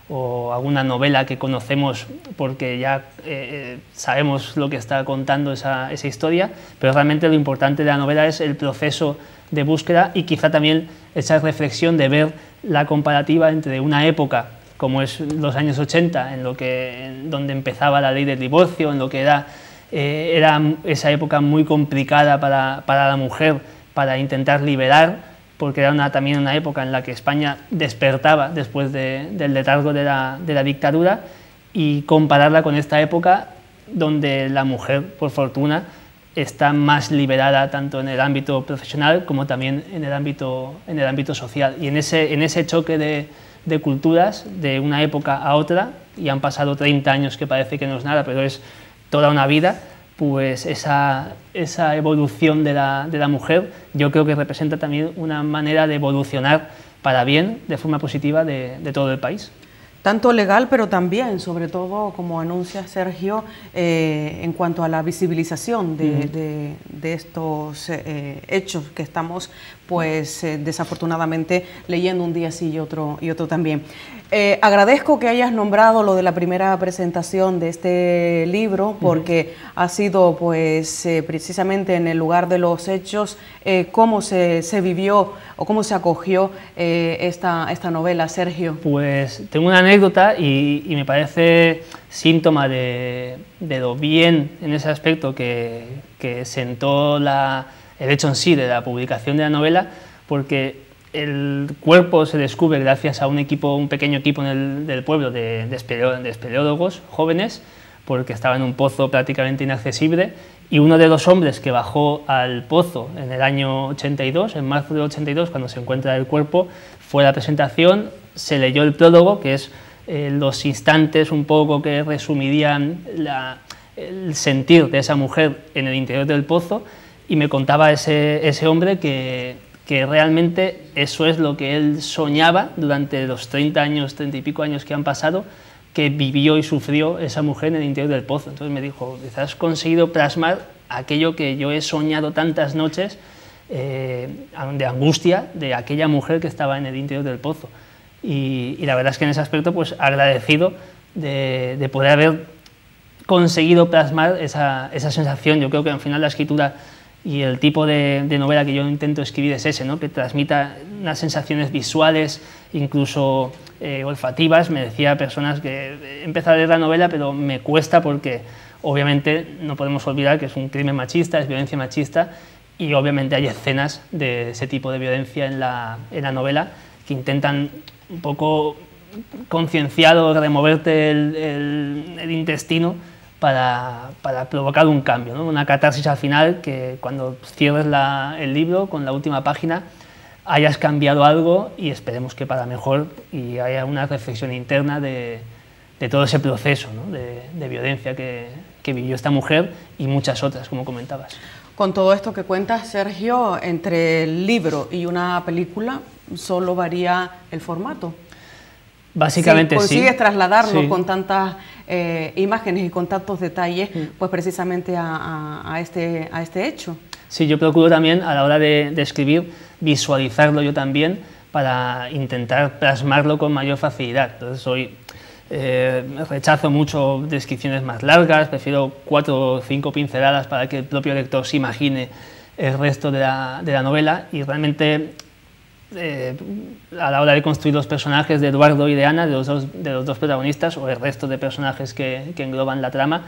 o alguna novela que conocemos porque ya eh, sabemos lo que está contando esa, esa historia, pero realmente lo importante de la novela es el proceso de búsqueda y quizá también esa reflexión de ver la comparativa entre una época como es los años ochenta, en lo que, en donde empezaba la ley del divorcio, en lo que era, eh, era esa época muy complicada para, para la mujer, para intentar liberar, porque era una, también una época en la que España despertaba después de, del letargo de la, de la dictadura, y compararla con esta época donde la mujer, por fortuna, está más liberada tanto en el ámbito profesional como también en el ámbito, en el ámbito social. Y en ese, en ese choque de, de culturas, de una época a otra, y han pasado treinta años, que parece que no es nada, pero es toda una vida, pues esa, esa evolución de la, de la mujer yo creo que representa también una manera de evolucionar para bien, de forma positiva, de, de todo el país. Tanto legal, pero también, sobre todo, como anuncia Sergio, eh, en cuanto a la visibilización de, uh-huh. de, de estos eh, hechos que estamos, pues, eh, desafortunadamente, leyendo un día sí y otro, y otro también. Eh, agradezco que hayas nombrado lo de la primera presentación de este libro, porque uh-huh. ha sido, pues, eh, precisamente en el lugar de los hechos, eh, cómo se, se vivió o cómo se acogió eh, esta, esta novela, Sergio. Pues tengo una anécdota y, y me parece síntoma de, de lo bien en ese aspecto que, que sentó la, el hecho en sí de la publicación de la novela, porque el cuerpo se descubre gracias a un equipo, un pequeño equipo en el, del pueblo de, de, espeleo, de espeleólogos jóvenes, porque estaba en un pozo prácticamente inaccesible, y uno de los hombres que bajó al pozo en el año ochenta y dos, en marzo del ochenta y dos, cuando se encuentra el cuerpo, fue a la presentación, se leyó el prólogo, que es eh, los instantes un poco que resumirían la, el sentir de esa mujer en el interior del pozo, y me contaba ese, ese hombre que, que realmente eso es lo que él soñaba durante los treinta años, treinta y pico años que han pasado, que vivió y sufrió esa mujer en el interior del pozo. Entonces me dijo, quizás has conseguido plasmar aquello que yo he soñado tantas noches eh, de angustia de aquella mujer que estaba en el interior del pozo. Y, y la verdad es que en ese aspecto, pues agradecido de, de poder haber conseguido plasmar esa, esa sensación. Yo creo que al final la escritura y el tipo de, de novela que yo intento escribir es ese, ¿no? Que transmita unas sensaciones visuales, incluso eh, olfativas. Me decía personas que he empezado a leer la novela, pero me cuesta porque obviamente no podemos olvidar que es un crimen machista, es violencia machista, y obviamente hay escenas de ese tipo de violencia en la, en la novela que intentan un poco concienciado removerte el, el, el intestino Para, para provocar un cambio, ¿no? Una catarsis al final, que cuando cierres la, el libro con la última página hayas cambiado algo, y esperemos que para mejor, y haya una reflexión interna de, de todo ese proceso, ¿no? de, de violencia que, que vivió esta mujer y muchas otras, como comentabas. Con todo esto que cuentas, Sergio, entre el libro y una película solo varía el formato. Básicamente sí. Consigues sí. trasladarlo sí. con tantas eh, imágenes y con tantos detalles, sí. pues precisamente a, a, a, este, a este hecho. Sí, yo procuro también a la hora de, de escribir visualizarlo yo también para intentar plasmarlo con mayor facilidad. Entonces hoy eh, rechazo mucho descripciones más largas, prefiero cuatro o cinco pinceladas para que el propio lector se imagine el resto de la, de la novela, y realmente Eh, a la hora de construir los personajes de Eduardo y de Ana, de los dos, de los dos protagonistas, o el resto de personajes que, que engloban la trama,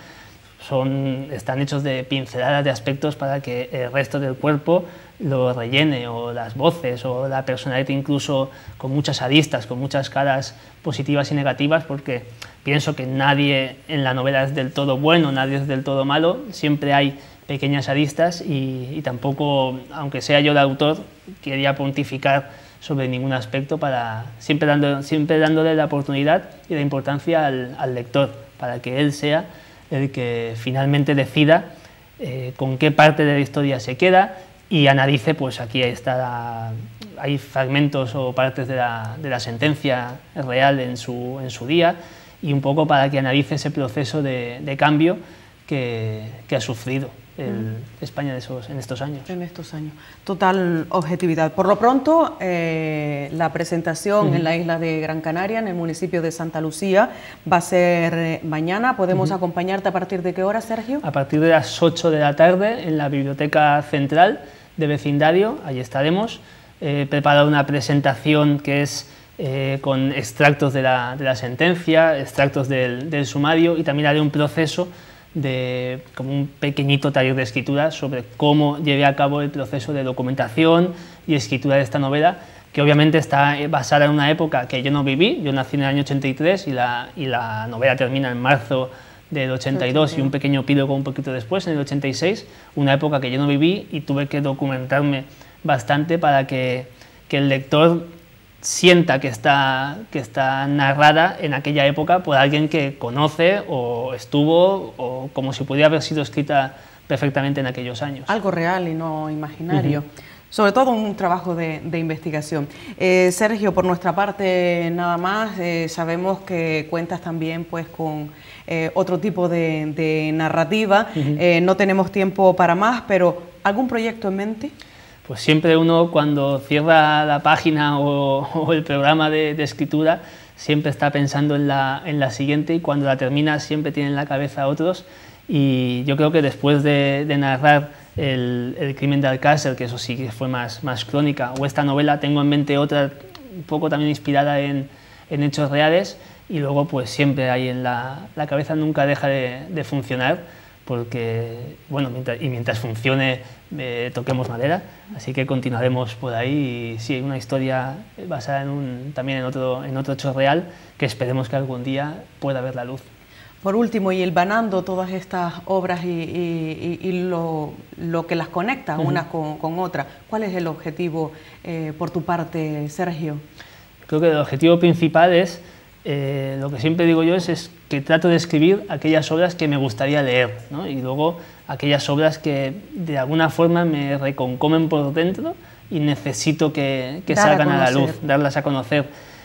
son, están hechos de pinceladas de aspectos para que el resto del cuerpo lo rellene, o las voces, o la personalidad, incluso con muchas aristas, con muchas caras positivas y negativas, porque pienso que nadie en la novela es del todo bueno, nadie es del todo malo, siempre hay pequeñas aristas, y, y tampoco, aunque sea yo el autor, quería pontificar sobre ningún aspecto, para siempre, dando, siempre dándole la oportunidad y la importancia al, al lector, para que él sea el que finalmente decida eh, con qué parte de la historia se queda, y analice, pues aquí está la, hay fragmentos o partes de la, de la sentencia real en su, en su día, y un poco para que analice ese proceso de, de cambio que, que ha sufrido. el Mm. España de esos, en estos años. En estos años. Total objetividad. Por lo pronto, eh, la presentación Uh-huh. en la isla de Gran Canaria, en el municipio de Santa Lucía, va a ser eh, mañana. ¿Podemos Uh-huh. acompañarte a partir de qué hora, Sergio? A partir de las ocho de la tarde en la Biblioteca Central de Vecindario, allí estaremos. He preparado una presentación que es eh, con extractos de la, de la sentencia, extractos del, del sumario, y también haré un proceso de como un pequeñito taller de escritura sobre cómo llevé a cabo el proceso de documentación y escritura de esta novela, que obviamente está basada en una época que yo no viví. Yo nací en el año ochenta y tres y la, y la novela termina en marzo del ochenta y dos y un pequeño epílogo un poquito después, en el ochenta y seis, una época que yo no viví, y tuve que documentarme bastante para que, que el lector sienta que está, que está narrada en aquella época por alguien que conoce o estuvo, o como si pudiera haber sido escrita perfectamente en aquellos años. Algo real y no imaginario. Uh-huh. Sobre todo un trabajo de, de investigación. Eh, Sergio, por nuestra parte nada más, eh, sabemos que cuentas también pues con eh, otro tipo de, de narrativa. Uh-huh. eh, no tenemos tiempo para más, pero ¿algún proyecto en mente? Pues siempre uno, cuando cierra la página o, o el programa de, de escritura, siempre está pensando en la, en la siguiente, y cuando la termina siempre tiene en la cabeza otros. Y yo creo que después de, de narrar el, el crimen de Alcácer, que eso sí que fue más, más crónica, o esta novela, tengo en mente otra un poco también inspirada en, en hechos reales, y luego pues siempre ahí en la, la cabeza nunca deja de, de funcionar, porque, bueno, mientras, y mientras funcione eh, toquemos madera, así que continuaremos por ahí. Y sí, hay una historia basada en un, también en otro, en otro hecho real, que esperemos que algún día pueda ver la luz. Por último, y hilvanando todas estas obras y, y, y lo, lo que las conecta uh-huh. unas con, con otras, ¿cuál es el objetivo eh, por tu parte, Sergio? Creo que el objetivo principal es, eh, lo que siempre digo yo, es, es que trato de escribir aquellas obras que me gustaría leer, ¿no? Y luego aquellas obras que de alguna forma me reconcomen por dentro y necesito que, que salgan a, a la luz, darlas a conocer.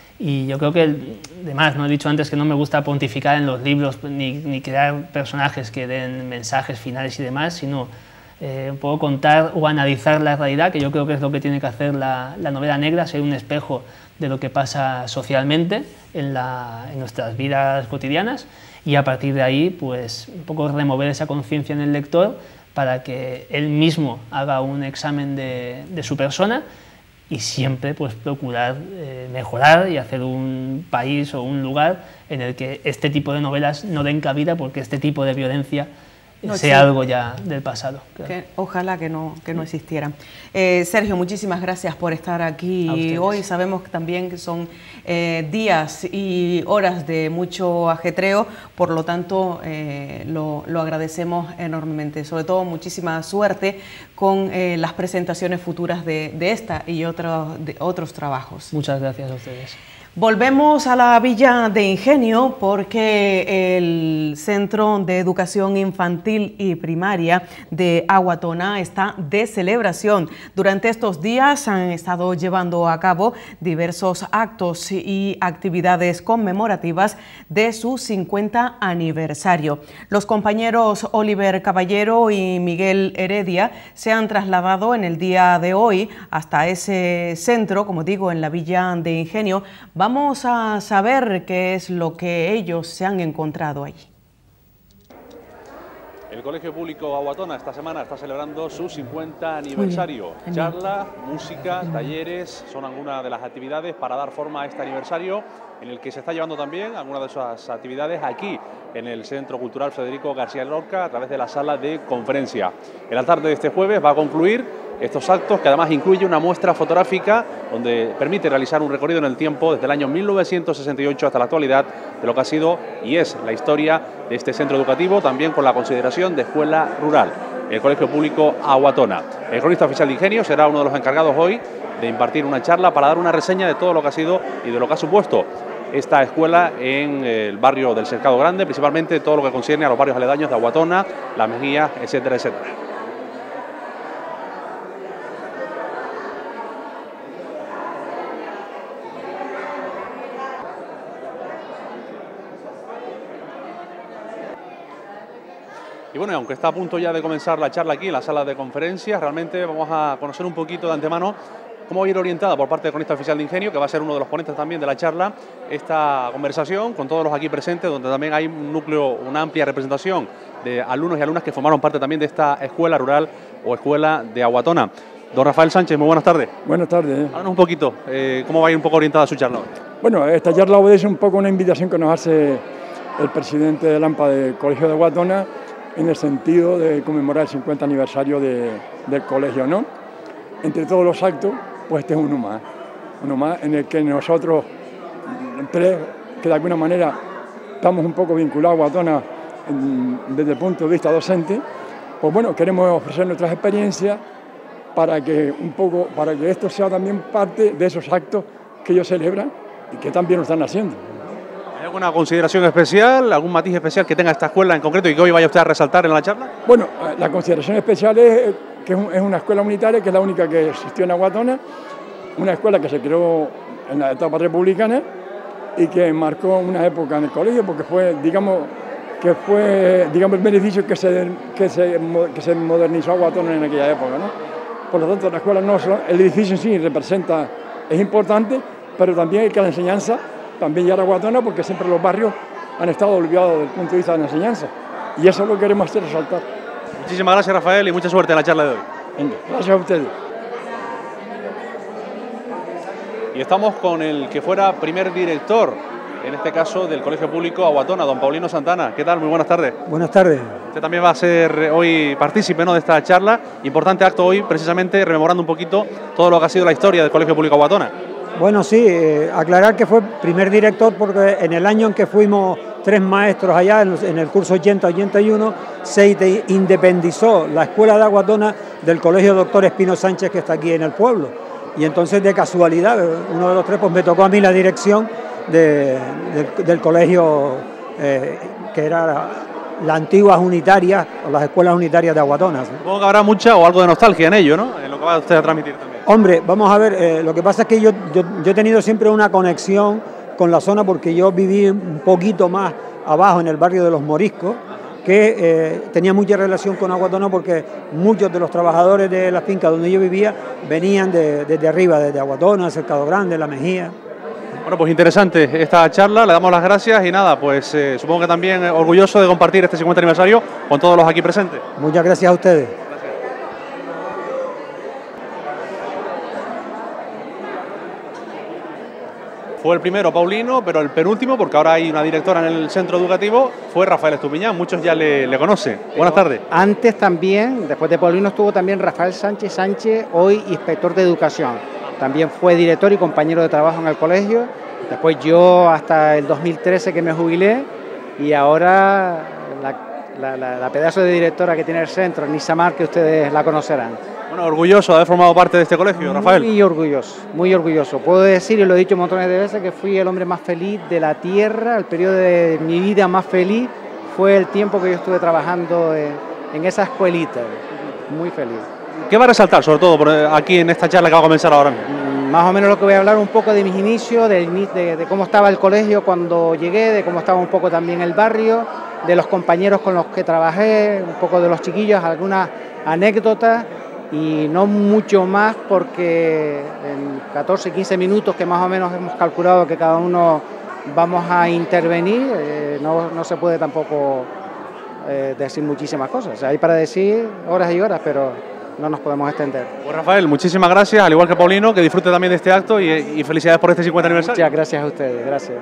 Y yo creo que, además, no he dicho antes que no me gusta pontificar en los libros ni, ni crear personajes que den mensajes finales y demás, sino eh, un poco contar o analizar la realidad, que yo creo que es lo que tiene que hacer la, la novela negra, ser un espejo de lo que pasa socialmente en, la, en nuestras vidas cotidianas, y a partir de ahí pues un poco remover esa conciencia en el lector para que él mismo haga un examen de, de su persona, y siempre pues procurar eh, mejorar y hacer un país o un lugar en el que este tipo de novelas no den cabida, porque este tipo de violencia no, sea sí. algo ya del pasado. Claro. Que, ojalá que no, que no existieran. Eh, Sergio, muchísimas gracias por estar aquí hoy. Sabemos que también que son eh, días y horas de mucho ajetreo, por lo tanto eh, lo, lo agradecemos enormemente. Sobre todo, muchísima suerte con eh, las presentaciones futuras de, de esta y otros, de otros trabajos. Muchas gracias a ustedes. Volvemos a la Villa de Ingenio, porque el Centro de Educación Infantil y Primaria de Aguatona está de celebración. Durante estos días han estado llevando a cabo diversos actos y actividades conmemorativas de su cincuenta aniversario. Los compañeros Oliver Caballero y Miguel Heredia se han trasladado en el día de hoy hasta ese centro, como digo, en la Villa de Ingenio. Vamos a saber qué es lo que ellos se han encontrado allí. El Colegio Público Aguatona esta semana está celebrando su cincuenta aniversario. Charla, música, talleres son algunas de las actividades para dar forma a este aniversario, en el que se está llevando también algunas de esas actividades aquí en el Centro Cultural Federico García Lorca a través de la sala de conferencia. En la tarde de este jueves va a concluir estos actos, que además incluye una muestra fotográfica donde permite realizar un recorrido en el tiempo desde el año mil novecientos sesenta y ocho hasta la actualidad de lo que ha sido y es la historia de este centro educativo, también con la consideración de escuela rural, el Colegio Público Aguatona. El cronista oficial de Ingenio será uno de los encargados hoy de impartir una charla para dar una reseña de todo lo que ha sido y de lo que ha supuesto esta escuela en el barrio del Cercado Grande, principalmente todo lo que concierne a los barrios aledaños de Aguatona, La Mejía, etcétera, etcétera. Y bueno, aunque está a punto ya de comenzar la charla aquí en la sala de conferencias, realmente vamos a conocer un poquito de antemano cómo va a ir orientada por parte del cronista oficial de Ingenio, que va a ser uno de los ponentes también de la charla, esta conversación con todos los aquí presentes, donde también hay un núcleo, una amplia representación de alumnos y alumnas que formaron parte también de esta escuela rural o escuela de Aguatona. Don Rafael Sánchez, muy buenas tardes. Buenas tardes. Háblanos un poquito, eh, ¿cómo va a ir un poco orientada su charla hoy? Bueno, esta charla obedece un poco a una invitación que nos hace el presidente del AMPA del Colegio de Aguatona en el sentido de conmemorar el cincuenta aniversario de, del colegio, ¿no? Entre todos los actos, pues este es uno más, uno más en el que nosotros tres, que de alguna manera estamos un poco vinculados a Aguatona en, desde el punto de vista docente, pues bueno, queremos ofrecer nuestras experiencias para que un poco, para que esto sea también parte de esos actos que ellos celebran y que también lo están haciendo. ¿Hay alguna consideración especial, algún matiz especial que tenga esta escuela en concreto y que hoy vaya usted a resaltar en la charla? Bueno, la consideración especial es que es una escuela unitaria, que es la única que existió en Aguatona, una escuela que se creó en la etapa republicana y que marcó una época en el colegio, porque fue, digamos, que fue, digamos, el beneficio que se, que se, que se modernizó Aguatona en aquella época, ¿no? Por lo tanto, la escuela no solo, el edificio en sí representa, es importante, pero también hay que la enseñanza también ya era Aguatona, porque siempre los barrios han estado olvidados desde el punto de vista de la enseñanza, y eso lo queremos hacer resaltar. Muchísimas gracias, Rafael, y mucha suerte en la charla de hoy. Venga, gracias a ustedes. Y estamos con el que fuera primer director, en este caso del Colegio Público Aguatona, don Paulino Santana. ¿Qué tal? Muy buenas tardes. Buenas tardes. Usted también va a ser hoy partícipe, ¿no?, de esta charla. Importante acto hoy, precisamente rememorando un poquito todo lo que ha sido la historia del Colegio Público Aguatona. Bueno, sí, eh, aclarar que fue primer director porque en el año en que fuimos tres maestros allá, en, en el curso ochenta ochenta y uno, se independizó la escuela de Aguatona del Colegio Doctor Espino Sánchez, que está aquí en el pueblo. Y entonces, de casualidad, uno de los tres, pues me tocó a mí la dirección de, de, del colegio, eh, que era la, la antigua unitaria, o las escuelas unitarias de Aguatona. Supongo que habrá mucha o algo de nostalgia en ello, ¿no?, en lo que va usted a transmitir también. Hombre, vamos a ver, eh, lo que pasa es que yo, yo, yo he tenido siempre una conexión con la zona porque yo viví un poquito más abajo en el barrio de los Moriscos, que eh, tenía mucha relación con Aguatona porque muchos de los trabajadores de la finca donde yo vivía venían desde de, de arriba, desde Aguatona, Cercado Grande, La Mejía. Bueno, pues interesante esta charla, le damos las gracias y nada, pues eh, supongo que también orgulloso de compartir este cincuenta aniversario con todos los aquí presentes. Muchas gracias a ustedes. Fue el primero Paulino, pero el penúltimo, porque ahora hay una directora en el centro educativo, fue Rafael Estupiñán. Muchos ya le, le conocen. Buenas tardes. Antes también, después de Paulino, estuvo también Rafael Sánchez Sánchez, hoy inspector de educación. También fue director y compañero de trabajo en el colegio. Después yo hasta el dos mil trece que me jubilé, y ahora la, la, la, la pedazo de directora que tiene el centro, Nisamar, que ustedes la conocerán. Bueno, orgulloso de haber formado parte de este colegio, Rafael. Muy orgulloso, muy orgulloso. Puedo decir, y lo he dicho montones de veces, que fui el hombre más feliz de la tierra. El periodo de mi vida más feliz fue el tiempo que yo estuve trabajando en, en esa escuelita. Muy feliz. ¿Qué va a resaltar, sobre todo, por aquí en esta charla que va a comenzar ahora mismo? Más o menos lo que voy a hablar un poco de mis inicios, de, de, de cómo estaba el colegio cuando llegué, de cómo estaba un poco también el barrio, de los compañeros con los que trabajé, un poco de los chiquillos, algunas anécdotas. Y no mucho más porque en catorce, quince minutos que más o menos hemos calculado que cada uno vamos a intervenir, eh, no, no se puede tampoco eh, decir muchísimas cosas. O sea, hay para decir horas y horas, pero no nos podemos extender. Pues Rafael, muchísimas gracias, al igual que Paulino, que disfrute también de este acto y, y felicidades por este cincuenta aniversario. Muchas gracias a ustedes, gracias.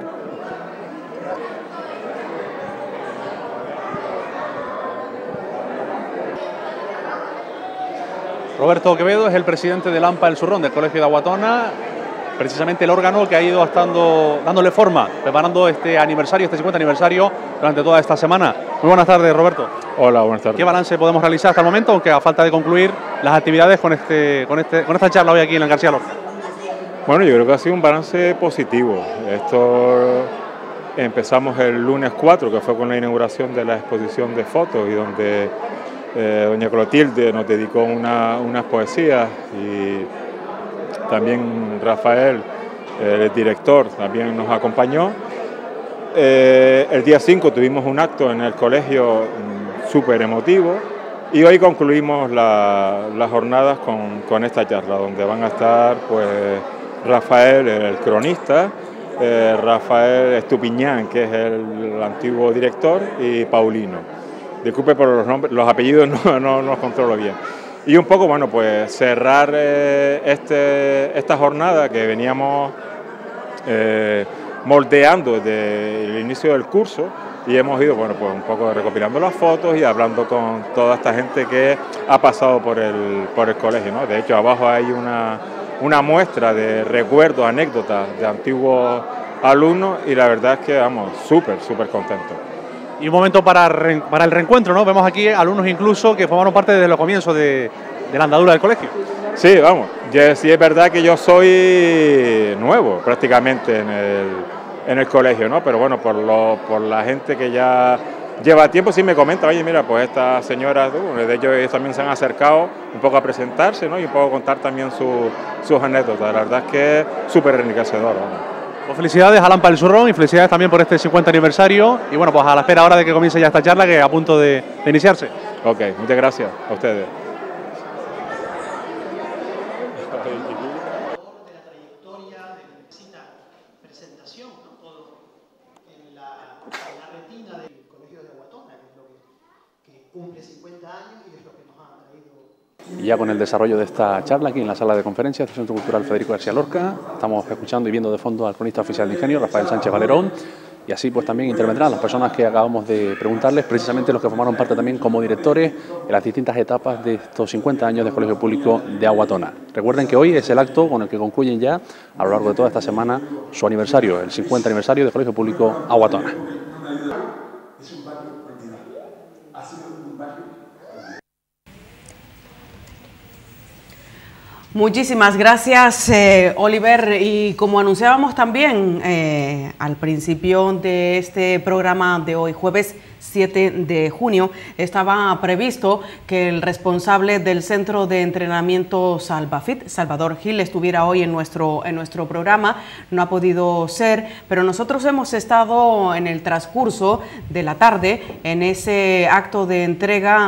Roberto Quevedo es el presidente del AMPA El Zurrón, del Colegio de Aguatona, precisamente el órgano que ha ido estando, dándole forma, preparando este aniversario, este cincuenta aniversario, durante toda esta semana. Muy buenas tardes, Roberto. Hola, buenas tardes. ¿Qué balance podemos realizar hasta el momento, aunque a falta de concluir las actividades con, este, con, este, con esta charla hoy aquí en el García Lorca? Bueno, yo creo que ha sido un balance positivo. Esto empezamos el lunes cuatro, que fue con la inauguración de la exposición de fotos y donde Eh, doña Clotilde nos dedicó una, unas poesías y también Rafael, el director, también nos acompañó. Eh, el día cinco tuvimos un acto en el colegio súper emotivo. Y hoy concluimos la, las jornadas con, con esta charla, donde van a estar pues Rafael, el cronista, eh, Rafael Estupiñán, que es el, el antiguo director, y Paulino. Disculpe por los nombres, los apellidos no, no, no los controlo bien. Y un poco, bueno, pues cerrar eh, este, esta jornada que veníamos eh, moldeando desde el inicio del curso, y hemos ido, bueno, pues un poco recopilando las fotos y hablando con toda esta gente que ha pasado por el, por el colegio, ¿no? De hecho, abajo hay una, una muestra de recuerdos, anécdotas de antiguos alumnos, y la verdad es que, vamos, súper, súper contentos. Y un momento para, re, para el reencuentro, ¿no? Vemos aquí alumnos incluso que formaron parte desde los comienzos de, de la andadura del colegio. Sí, vamos, yo, sí es verdad que yo soy nuevo prácticamente en el, en el colegio, ¿no? Pero bueno, por, lo, por la gente que ya lleva tiempo sí me comenta, oye, mira, pues estas señoras, de ellos, ellos también se han acercado un poco a presentarse, ¿no? Y un poco a contar también su, sus anécdotas. La verdad es que es súper enriquecedor, ¿no? Pues felicidades a Lampa del Zurrón y felicidades también por este cincuenta aniversario. Y bueno, pues a la espera ahora de que comience ya esta charla, que es a punto de, de iniciarse. Ok, muchas gracias a ustedes. Y ya con el desarrollo de esta charla aquí en la sala de conferencias del Centro Cultural Federico García Lorca, estamos escuchando y viendo de fondo al cronista oficial de Ingenio, Rafael Sánchez Valerón, y así pues también intervendrán las personas que acabamos de preguntarles, precisamente los que formaron parte también como directores en las distintas etapas de estos cincuenta años del Colegio Público de Aguatona. Recuerden que hoy es el acto con el que concluyen ya a lo largo de toda esta semana su aniversario, el cincuenta aniversario del Colegio Público Aguatona. Muchísimas gracias, eh, Oliver. Y como anunciábamos también eh, al principio de este programa de hoy, jueves siete de junio, estaba previsto que el responsable del Centro de Entrenamiento Salvafit, Salvador Gil, estuviera hoy en nuestro, en nuestro programa. No ha podido ser, pero nosotros hemos estado en el transcurso de la tarde en ese acto de entrega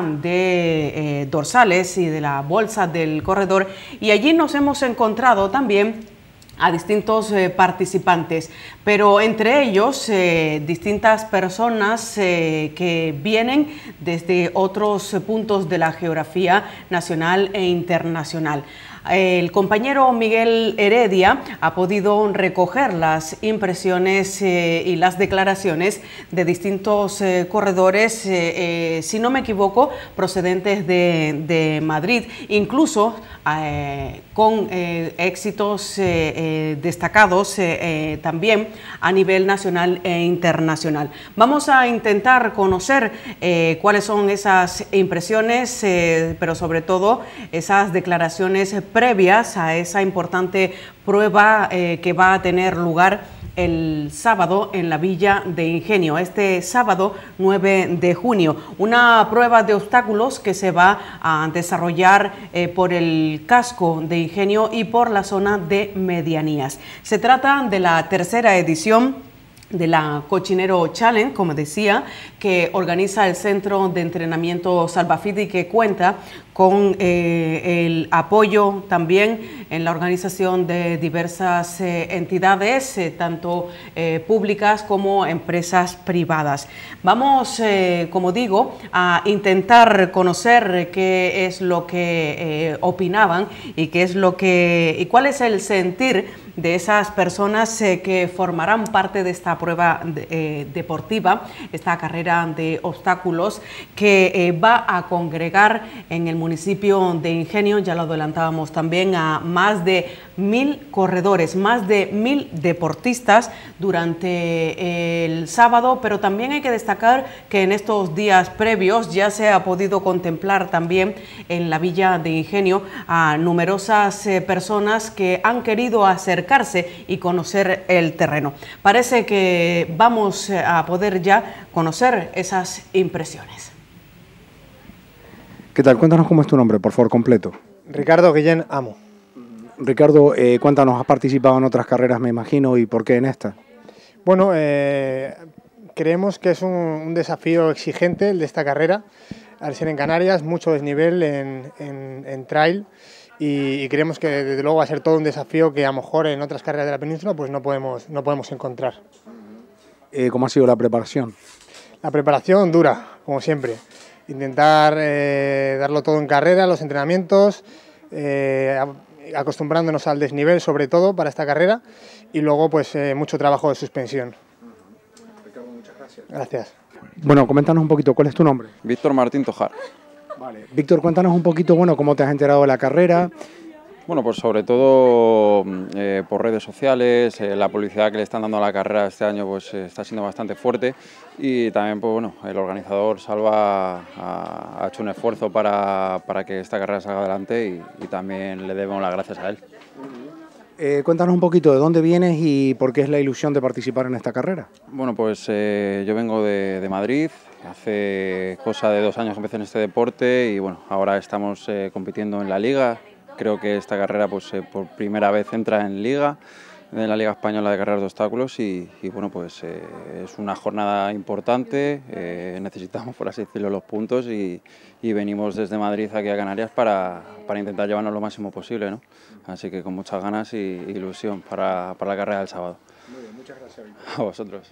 de eh, dorsales y de la bolsa del corredor, y allí nos hemos encontrado también a distintos eh, participantes, pero entre ellos eh, distintas personas eh, que vienen desde otros puntos de la geografía nacional e internacional. El compañero Miguel Heredia ha podido recoger las impresiones eh, y las declaraciones de distintos eh, corredores, eh, eh, si no me equivoco, procedentes de, de Madrid, incluso eh, con eh, éxitos eh, eh, destacados eh, eh, también a nivel nacional e internacional. Vamos a intentar conocer eh, cuáles son esas impresiones, eh, pero sobre todo esas declaraciones previas a esa importante prueba eh, que va a tener lugar el sábado en la Villa de Ingenio, este sábado nueve de junio. Una prueba de obstáculos que se va a desarrollar eh, por el casco de Ingenio y por la zona de medianías. Se trata de la tercera edición de la Cochinero Challenge, como decía, que organiza el Centro de Entrenamiento Salvafit y que cuenta con eh, el apoyo también en la organización de diversas eh, entidades, eh, tanto eh, públicas como empresas privadas. Vamos, eh, como digo, a intentar conocer qué es lo que eh, opinaban y qué es lo que y cuál es el sentir de esas personas eh, que formarán parte de esta prueba de, eh, deportiva, esta carrera de obstáculos que eh, va a congregar en el municipio de Ingenio, ya lo adelantábamos también, a más de mil corredores, más de mil deportistas durante el sábado, pero también hay que destacar que en estos días previos ya se ha podido contemplar también en la Villa de Ingenio a numerosas eh, personas que han querido acercarse y conocer el terreno. Parece que vamos a poder ya conocer esas impresiones. ¿Qué tal? Cuéntanos cómo es tu nombre, por favor, completo. Ricardo Guillén Amo. Ricardo, eh, cuéntanos, has participado en otras carreras, me imagino, y por qué en esta. Bueno, eh, creemos que es un, un desafío exigente el de esta carrera, al ser en Canarias, mucho desnivel en, en, en trail, y, y creemos que desde luego va a ser todo un desafío que a lo mejor en otras carreras de la península pues no podemos, no podemos encontrar. Eh, ¿Cómo ha sido la preparación? La preparación dura, como siempre. Intentar eh, darlo todo en carrera, los entrenamientos, eh, acostumbrándonos al desnivel sobre todo para esta carrera, y luego pues eh, mucho trabajo de suspensión. Ricardo, muchas gracias. Gracias. Bueno, coméntanos un poquito, ¿cuál es tu nombre? Víctor Martín Tojar. Vale. Víctor, cuéntanos un poquito, bueno, cómo te has enterado de la carrera. Bueno, pues sobre todo eh, por redes sociales, eh, la publicidad que le están dando a la carrera este año pues eh, está siendo bastante fuerte, y también pues bueno, el organizador Salva ha, ha hecho un esfuerzo para, para que esta carrera salga adelante, y, y también le debemos las gracias a él. Eh, cuéntanos un poquito de dónde vienes y por qué es la ilusión de participar en esta carrera. Bueno, pues eh, yo vengo de, de Madrid, hace cosa de dos años que empecé en este deporte, y bueno, ahora estamos eh, compitiendo en la Liga. Creo que esta carrera pues, eh, por primera vez entra en Liga, en la Liga Española de Carreras de Obstáculos, y, y bueno, pues eh, es una jornada importante, eh, necesitamos, por así decirlo, los puntos, y, y venimos desde Madrid aquí a Canarias para, para intentar llevarnos lo máximo posible, ¿no? Así que con muchas ganas y ilusión para, para la carrera del sábado. Muy bien, muchas gracias. A vosotros.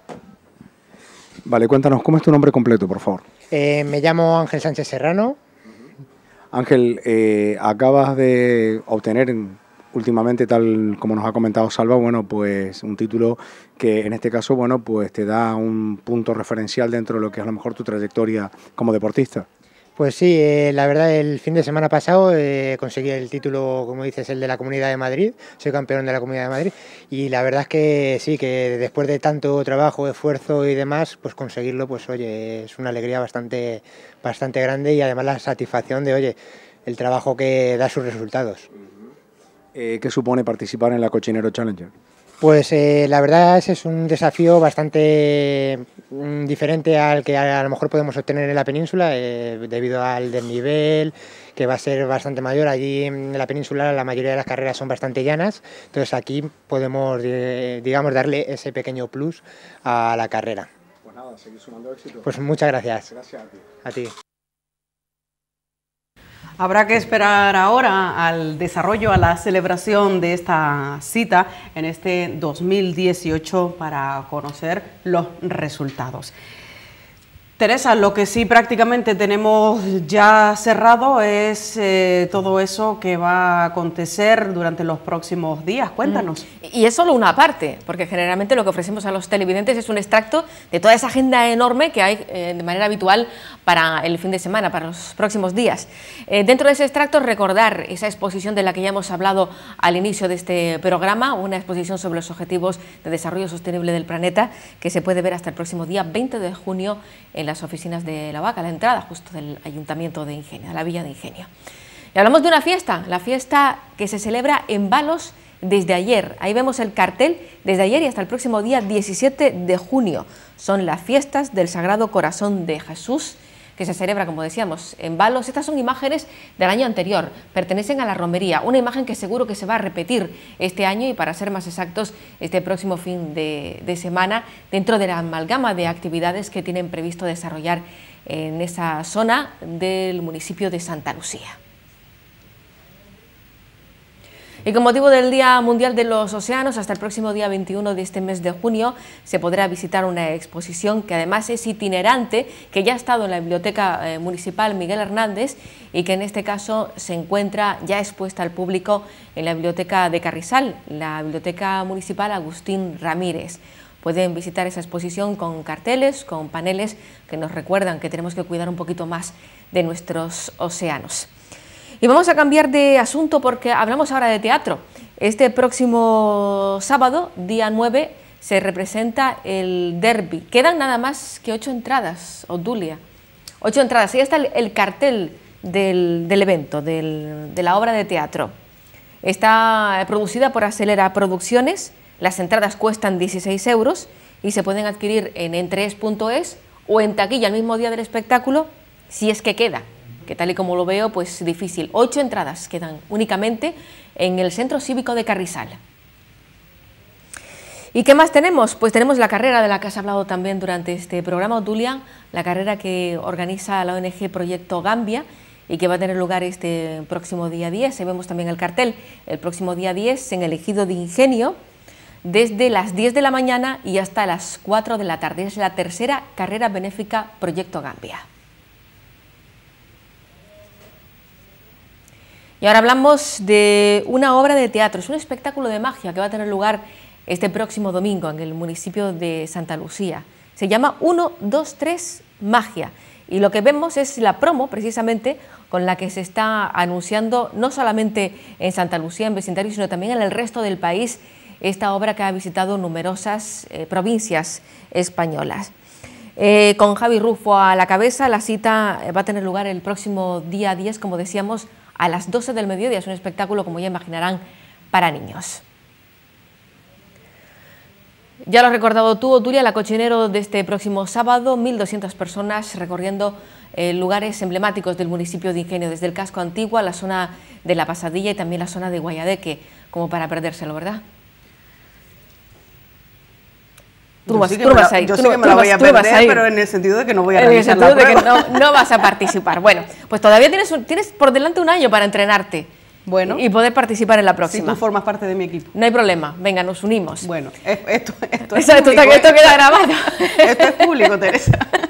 Vale, cuéntanos, ¿cómo es tu nombre completo, por favor? Eh, me llamo Ángel Sánchez Serrano. Ángel, eh, acabas de obtener en, últimamente, tal como nos ha comentado Salva, bueno, pues un título que en este caso, bueno, pues te da un punto referencial dentro de lo que es a lo mejor tu trayectoria como deportista. Pues sí, eh, la verdad el fin de semana pasado eh, conseguí el título, como dices, el de la Comunidad de Madrid, soy campeón de la Comunidad de Madrid, y la verdad es que sí, que después de tanto trabajo, esfuerzo y demás, pues conseguirlo, pues oye, es una alegría bastante, bastante grande, y además la satisfacción de, oye, el trabajo que da sus resultados. Eh, ¿Qué supone participar en la Cochinero Challenger? Pues eh, la verdad es, es un desafío bastante mm, diferente al que a, a lo mejor podemos obtener en la península, eh, debido al desnivel, que va a ser bastante mayor. Allí en la península la mayoría de las carreras son bastante llanas, entonces aquí podemos, eh, digamos, darle ese pequeño plus a la carrera. Pues nada, seguir sumando éxito. Pues muchas gracias. Gracias a ti. A ti. Habrá que esperar ahora al desarrollo, a la celebración de esta cita en este dos mil dieciocho para conocer los resultados. Teresa, lo que sí prácticamente tenemos ya cerrado es eh, todo eso que va a acontecer durante los próximos días. Cuéntanos. Y es solo una parte, porque generalmente lo que ofrecemos a los televidentes es un extracto de toda esa agenda enorme que hay eh, de manera habitual para el fin de semana, para los próximos días. Eh, dentro de ese extracto, recordar esa exposición de la que ya hemos hablado al inicio de este programa, una exposición sobre los objetivos de desarrollo sostenible del planeta, que se puede ver hasta el próximo día veinte de junio en las oficinas de La Vaca, la entrada justo del Ayuntamiento de Ingenio, de la Villa de Ingenio. Y hablamos de una fiesta, la fiesta que se celebra en Balos desde ayer. Ahí vemos el cartel, desde ayer y hasta el próximo día diecisiete de junio. Son las fiestas del Sagrado Corazón de Jesús, que se celebra, como decíamos, en Balos. Estas son imágenes del año anterior, pertenecen a la romería, una imagen que seguro que se va a repetir este año, y para ser más exactos, este próximo fin de, de semana, dentro de la amalgama de actividades que tienen previsto desarrollar en esa zona del municipio de Santa Lucía. Y con motivo del Día Mundial de los Océanos, hasta el próximo día veintiuno de este mes de junio se podrá visitar una exposición que además es itinerante, que ya ha estado en la Biblioteca eh, Municipal Miguel Hernández, y que en este caso se encuentra ya expuesta al público en la Biblioteca de Carrizal, la Biblioteca Municipal Agustín Ramírez. Pueden visitar esa exposición con carteles, con paneles que nos recuerdan que tenemos que cuidar un poquito más de nuestros océanos. Y vamos a cambiar de asunto porque hablamos ahora de teatro. Este próximo sábado, día nueve, se representa el Derby. Quedan nada más que ocho entradas, Obdulia. Ocho entradas. Ahí está el, el cartel del, del evento, del, de la obra de teatro. Está producida por Acelera Producciones. Las entradas cuestan dieciséis euros y se pueden adquirir en entres punto es o en taquilla el mismo día del espectáculo, si es que queda, que tal y como lo veo, pues difícil. Ocho entradas quedan únicamente en el Centro Cívico de Carrizal. ¿Y qué más tenemos? Pues tenemos la carrera de la que has hablado también durante este programa, Otulia, la carrera que organiza la O N G Proyecto Gambia y que va a tener lugar este próximo día diez. Ahí vemos también el cartel, el próximo día diez en el Ejido de Ingenio, desde las diez de la mañana y hasta las cuatro de la tarde. Es la tercera carrera benéfica Proyecto Gambia. Y ahora hablamos de una obra de teatro, es un espectáculo de magia que va a tener lugar este próximo domingo en el municipio de Santa Lucía. Se llama uno, dos, tres, Magia. Y lo que vemos es la promo, precisamente, con la que se está anunciando, no solamente en Santa Lucía, en vecindario, sino también en el resto del país, esta obra que ha visitado numerosas eh, provincias españolas. Eh, con Javi Rufo a la cabeza, la cita va a tener lugar el próximo día diez, como decíamos, a las doce del mediodía. Es un espectáculo, como ya imaginarán, para niños. Ya lo has recordado tú, Otulia, la Cochinero de este próximo sábado, mil doscientas personas recorriendo eh, lugares emblemáticos del municipio de Ingenio, desde el casco antiguo a la zona de La Pasadilla y también la zona de Guayadeque, como para perdérselo, ¿verdad? Tú vas, tú vas a ir. Yo sí que me la voy a perder, pero en el sentido de que no voy a realizar la prueba. En el sentido de que no, no vas a participar. Bueno, pues todavía tienes, un, tienes por delante un año para entrenarte. Bueno, y poder participar en la próxima. Si tú formas parte de mi equipo. No hay problema, venga, nos unimos. Bueno, esto, esto es Exacto, público. Esto, esto queda grabado. Esto es público, Teresa.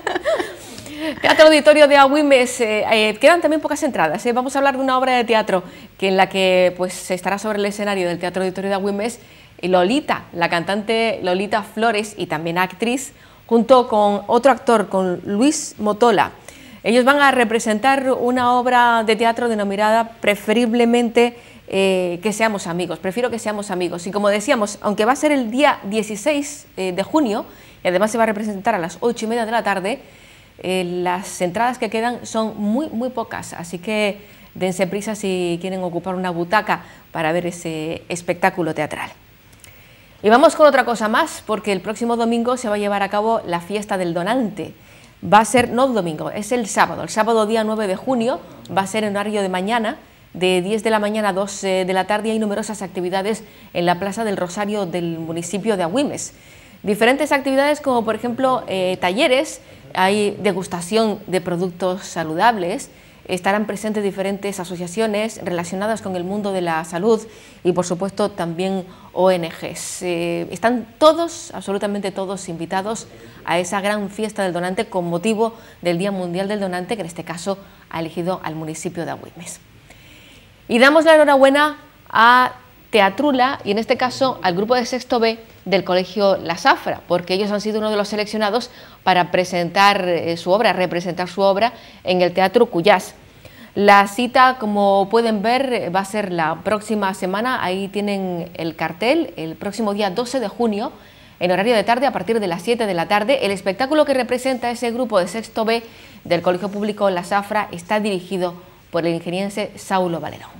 Teatro Auditorio de Agüimes, eh, eh, quedan también pocas entradas. Eh. Vamos a hablar de una obra de teatro que en la que pues estará sobre el escenario del Teatro Auditorio de Agüimes Lolita, la cantante Lolita Flores y también actriz, junto con otro actor, con Luis Motola. Ellos van a representar una obra de teatro denominada preferiblemente eh, que seamos amigos, prefiero que seamos amigos. Y como decíamos, aunque va a ser el día dieciséis eh, de junio, y además se va a representar a las ocho y media de la tarde, eh, las entradas que quedan son muy, muy pocas, así que dense prisa si quieren ocupar una butaca para ver ese espectáculo teatral. Y vamos con otra cosa más, porque el próximo domingo se va a llevar a cabo la fiesta del donante. Va a ser, no el domingo, es el sábado, el sábado día nueve de junio, va a ser en horario de mañana, de diez de la mañana a dos de la tarde. Hay numerosas actividades en la Plaza del Rosario del municipio de Agüimes. Diferentes actividades como por ejemplo eh, talleres, hay degustación de productos saludables, estarán presentes diferentes asociaciones relacionadas con el mundo de la salud y por supuesto también O N Ges. Eh, están todos, absolutamente todos, invitados a esa gran fiesta del donante con motivo del Día Mundial del Donante, que en este caso ha elegido al municipio de Agüimes. Y damos la enhorabuena a Teatrula y en este caso al grupo de sexto B del Colegio La Zafra, porque ellos han sido uno de los seleccionados para presentar eh, su obra, representar su obra en el Teatro Cuyás. La cita, como pueden ver, va a ser la próxima semana, ahí tienen el cartel, el próximo día doce de junio, en horario de tarde a partir de las siete de la tarde. El espectáculo que representa ese grupo de sexto B del Colegio Público La Zafra está dirigido por el ingeniense Saulo Valerón.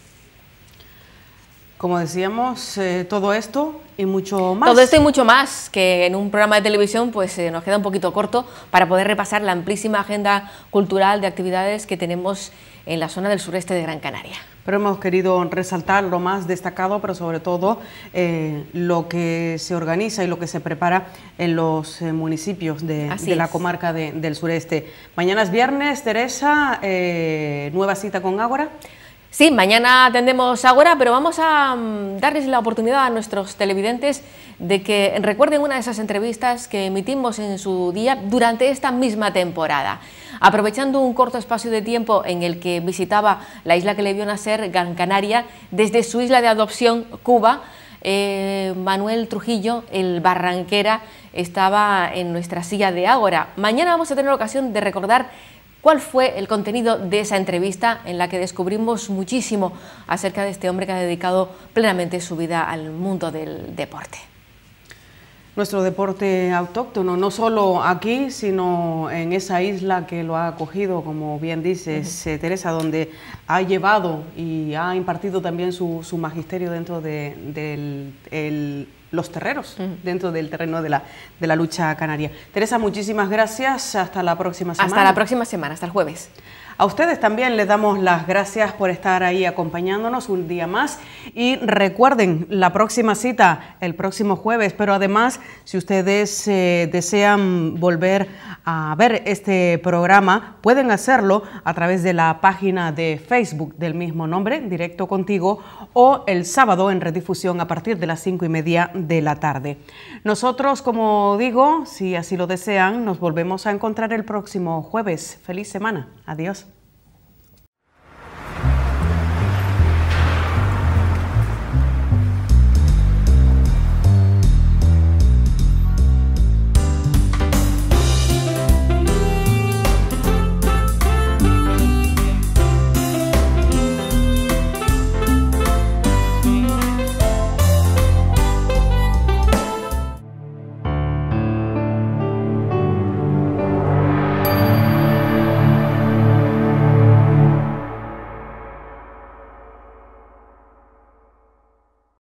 Como decíamos, eh, todo esto y mucho más. Todo esto y mucho más, que en un programa de televisión pues eh, nos queda un poquito corto para poder repasar la amplísima agenda cultural de actividades que tenemos en la zona del sureste de Gran Canaria. Pero hemos querido resaltar lo más destacado, pero sobre todo eh, lo que se organiza y lo que se prepara en los eh, municipios de, de la comarca de, del sureste. Mañana es viernes, Teresa, eh, nueva cita con Ágora. Sí, mañana atendemos Ágora, pero vamos a um, darles la oportunidad a nuestros televidentes de que recuerden una de esas entrevistas que emitimos en su día durante esta misma temporada. Aprovechando un corto espacio de tiempo en el que visitaba la isla que le vio nacer, Gran Canaria, desde su isla de adopción, Cuba, eh, Manuel Trujillo, el barranquera, estaba en nuestra silla de Ágora. Mañana vamos a tener ocasión de recordar cuál fue el contenido de esa entrevista en la que descubrimos muchísimo acerca de este hombre que ha dedicado plenamente su vida al mundo del deporte. Nuestro deporte autóctono, no solo aquí, sino en esa isla que lo ha acogido, como bien dices, uh-huh. eh, Teresa, donde ha llevado y ha impartido también su, su magisterio dentro de del, el, los terreros, uh-huh. dentro del terreno de la, de la lucha canaria. Teresa, muchísimas gracias, hasta la próxima semana. Hasta la próxima semana, hasta el jueves. A ustedes también les damos las gracias por estar ahí acompañándonos un día más y recuerden la próxima cita el próximo jueves, pero además si ustedes eh, desean volver a ver este programa pueden hacerlo a través de la página de Facebook del mismo nombre, Directo Contigo, o el sábado en redifusión a partir de las cinco y media de la tarde. Nosotros, como digo, si así lo desean, nos volvemos a encontrar el próximo jueves. Feliz semana. Adiós.